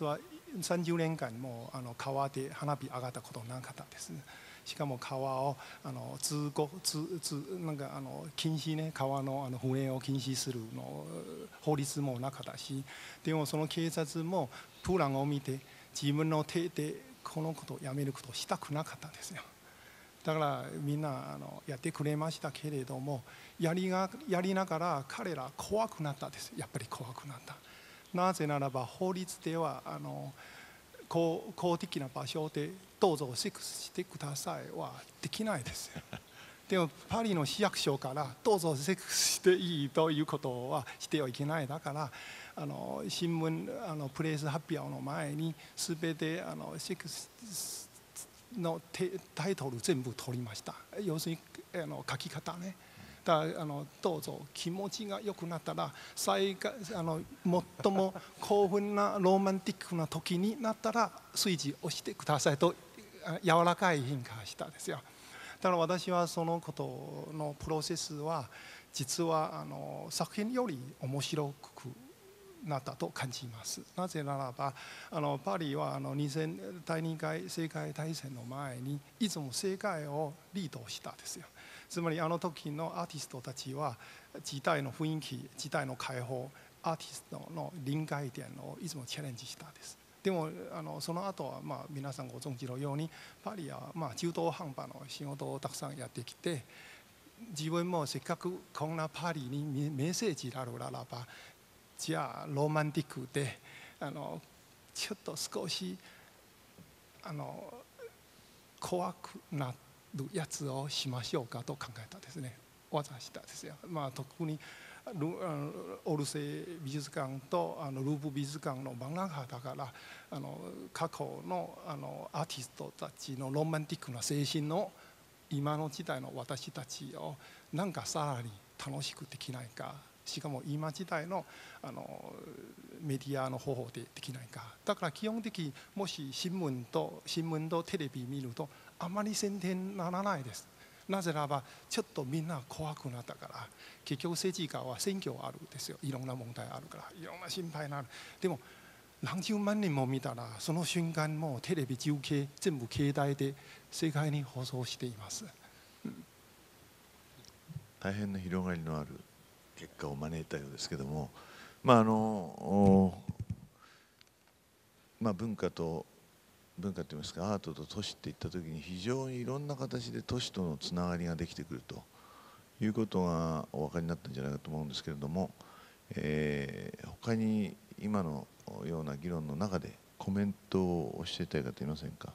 さんじゅうねんかんもあの川で花火上がったことなかったです。しかも川をあの通行通通なんかあの禁止ね、川のあの船を禁止するの法律もなかったし、でもその警察もプランを見て自分の手でこのことをやめることをしたくなかったんですよ。だからみんなあのやってくれましたけれども、やりがやりながら彼ら怖くなったんです。やっぱり怖くなった。なぜならば法律ではあの公公的な場所でどうぞセックスしてくださいはできないですよ。でもパリの市役所からどうぞセックスしていいということはしてはいけない。だからあの新聞あのプレス発表の前に全てあのセックスのタイトル全部取りました。要するにあの書き方ね。だからあのどうぞ気持ちが良くなったら最あの最も興奮なロマンティックな時になったらスイッチ押してくださいと柔らかい変化したんですよ。だから私はそのことのプロセスは実はあの作品より面白くなったと感じます。なぜならばあのパリはあのにせんだいにかい世界大戦の前にいつも世界をリードしたんですよ。つまりあの時のアーティストたちは時代の雰囲気、時代の解放、アーティストの臨界点をいつもチャレンジしたんです。でもあのその後はまあ皆さんご存知のようにパリはまあ中途半端の仕事をたくさんやってきて、自分もせっかくこんなパリにメッセージがあるならばじゃあロマンティックであのちょっと少しあの怖くなってるやつをしましょうかと考えたですね。技したですよ。まあ特にオルセー美術館とあのルーブ美術館の真ん中だからあの過去のあのアーティストたちのロマンティックな精神の今の時代の私たちをなんかさらに楽しくできないか、しかも今時代のあのメディアの方法でできないか。だから基本的にもし新聞と新聞とテレビ見るとあまり宣伝ならないです。なぜならばちょっとみんな怖くなったから。結局政治家は選挙あるんですよ。いろんな問題あるからいろんな心配になる。でも何十万人も見たらその瞬間もテレビ中継全部携帯で世界に放送しています、うん、 大変な広がりのある結果を招いたようですけども、まああのまあ、文化と文化といいますかアートと都市っていった時に非常にいろんな形で都市とのつながりができてくるということがお分かりになったんじゃないかと思うんですけれども、えー、他に今のような議論の中でコメントをおっしゃりたい方いませんか。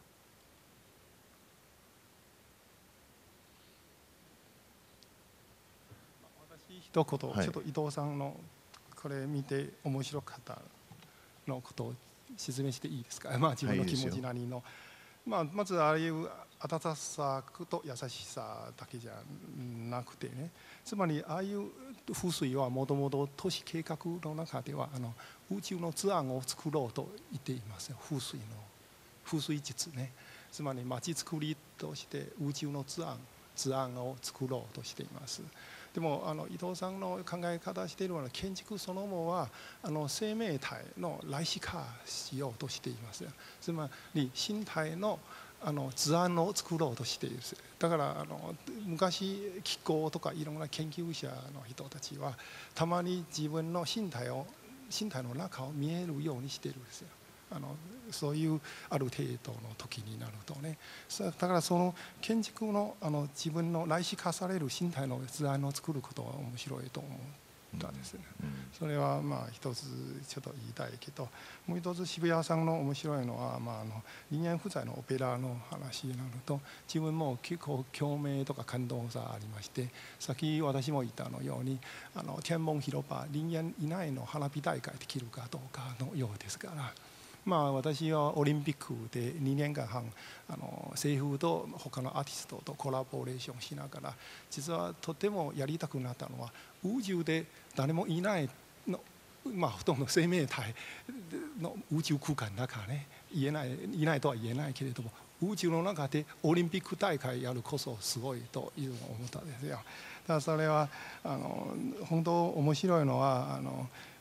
私一言、はい、ちょっと伊藤さんのこれ見て面白かったのことを説明していいですか。まあ自分の気持ちなりの、はい、まあまずああいう温かさと優しさだけじゃなくてね、つまりああいう風水はもともと都市計画の中ではあの宇宙の図案を作ろうと言っていますよ。風水の風水術ね、つまり街づくりとして宇宙の図案図案を作ろうとしています。でもあの伊藤さんの考え方しているのは建築そのものはあの生命体の来子化しようとしています。つまり身体のあの図案を作ろうとしている。だからあの昔気候とかいろんな研究者の人たちはたまに自分の身体を身体の中を見えるようにしているんですよ。あのそういうある程度の時になるとね、だからその建築のあの自分の来子化される身体の図案を作ることは面白いと思ったんですね、うんうん、それはまあ一つちょっと言いたいけど、もう一つ渋谷さんの面白いのは、まあ、あの人間不在のオペラの話になると自分も結構共鳴とか感動がありまして、さっき私も言ったのようにあの天文広場人間いないの花火大会できるかどうかのようですから。まあ、私はオリンピックでにねんかんはんあの政府と他のアーティストとコラボレーションしながら実はとてもやりたくなったのは宇宙で誰もいないの、まあ、ほとんど生命体の宇宙空間の中ね言えないいないとは言えないけれども宇宙の中でオリンピック大会やるこそすごいというのを思ったんですよ。だからそれはあの本当面白いのはあの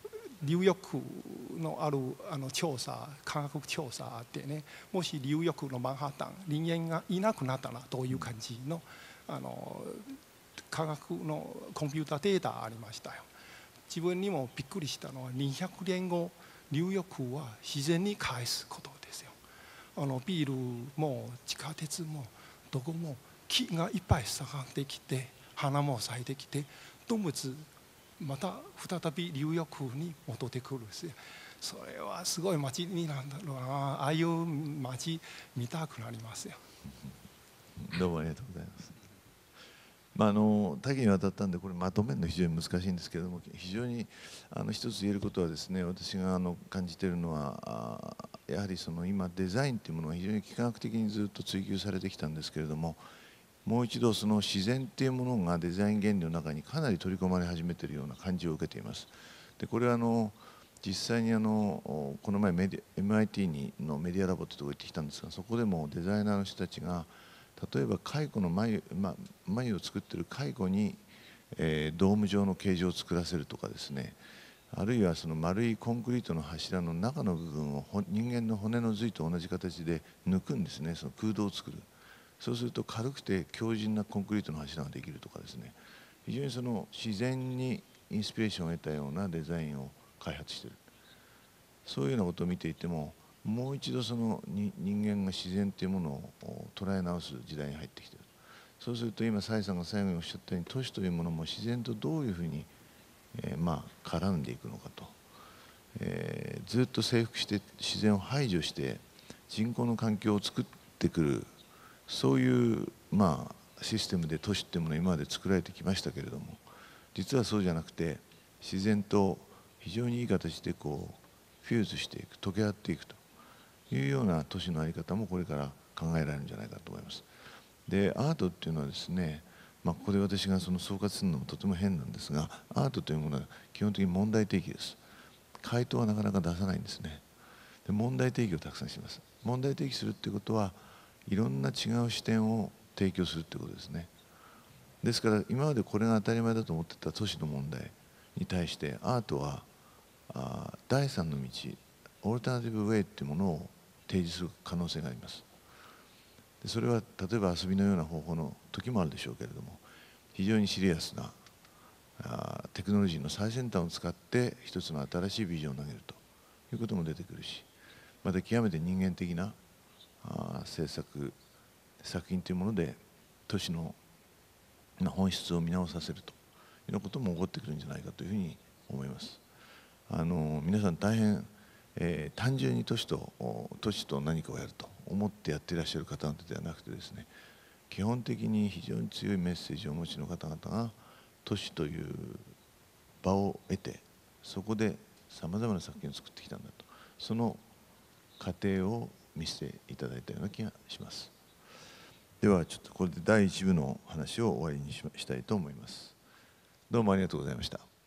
流浴のあるあの調査、科学調査あってね、もし流浴のマンハッタン、人間がいなくなったらどういう感じのあの科学のコンピューターデータありましたよ。自分にもびっくりしたのはにひゃくねんご、流浴は自然に返すことですよ。あのビールも地下鉄もどこも木がいっぱい盛んできて、花も咲いてきて、動物また再び流浴に戻ってくるんですよ。それはすごい街になんだろうな、ああいう街見たくなりますよ。 どうもありがとうございます。まあ、あの多岐にわたったんでこれまとめるの非常に難しいんですけれども、非常にあの一つ言えることはですね、私があの感じているのはあやはりその今デザインというものが非常に幾何学的にずっと追求されてきたんですけれども、もう一度その自然っていうものがデザイン原理の中にかなり取り込まれ始めているような感じを受けています。でこれはあの実際にあのこの前メディ エムアイティー にのメディアラボってとこ行ってきたんですが、そこでもデザイナーの人たちが例えば蚕の繭、まあ、繭を作ってる蚕に、えー、ドーム状の形状を作らせるとかですね、あるいはその丸いコンクリートの柱の中の部分を人間の骨の髄と同じ形で抜くんですね。その空洞を作る。そうすると軽くて強靭なコンクリートの柱ができるとかですね、非常にその自然にインスピレーションを得たようなデザインを開発している。そういうようなことを見ていても、もう一度そのに人間が自然というものを捉え直す時代に入ってきている。そうすると今蔡さんが最後におっしゃったように、都市というものも自然とどういうふうに、えー、まあ絡んでいくのかと、えー、ずっと征服して自然を排除して人工の環境を作ってくる、そういうまあシステムで都市っていうものは今まで作られてきましたけれども、実はそうじゃなくて自然と非常にいい形でこうフューズしていく、溶け合っていくというような都市の在り方もこれから考えられるんじゃないかと思います。でアートっていうのはですね、まあ、ここで私がその総括するのもとても変なんですが、アートというものは基本的に問題提起です。回答はなかなか出さないんですね。で問題提起をたくさんします。問題提起するっていうことはいろんな違う視点を提供するってことですね。ですから今までこれが当たり前だと思ってた都市の問題に対してアートはあ第三の道、オルタナティブウェイっていうものを提示する可能性があります。でそれは例えば遊びのような方法の時もあるでしょうけれども、非常にシリアスなあテクノロジーの最先端を使って一つの新しいビジョンを投げるということも出てくるし、また極めて人間的なあ制作作品というもので都市の本質を見直させるというようなことも起こってくるんじゃないかというふうに思います。あの皆さん大変、えー、単純に都市と都市と何かをやると思ってやっていらっしゃる方々ではなくてですね、基本的に非常に強いメッセージをお持ちの方々が都市という場を得て、そこでさまざまな作品を作ってきたんだと、その過程を見せていただいたような気がします。ではちょっとこれでだいいち部の話を終わりにししたいと思います。どうもありがとうございました。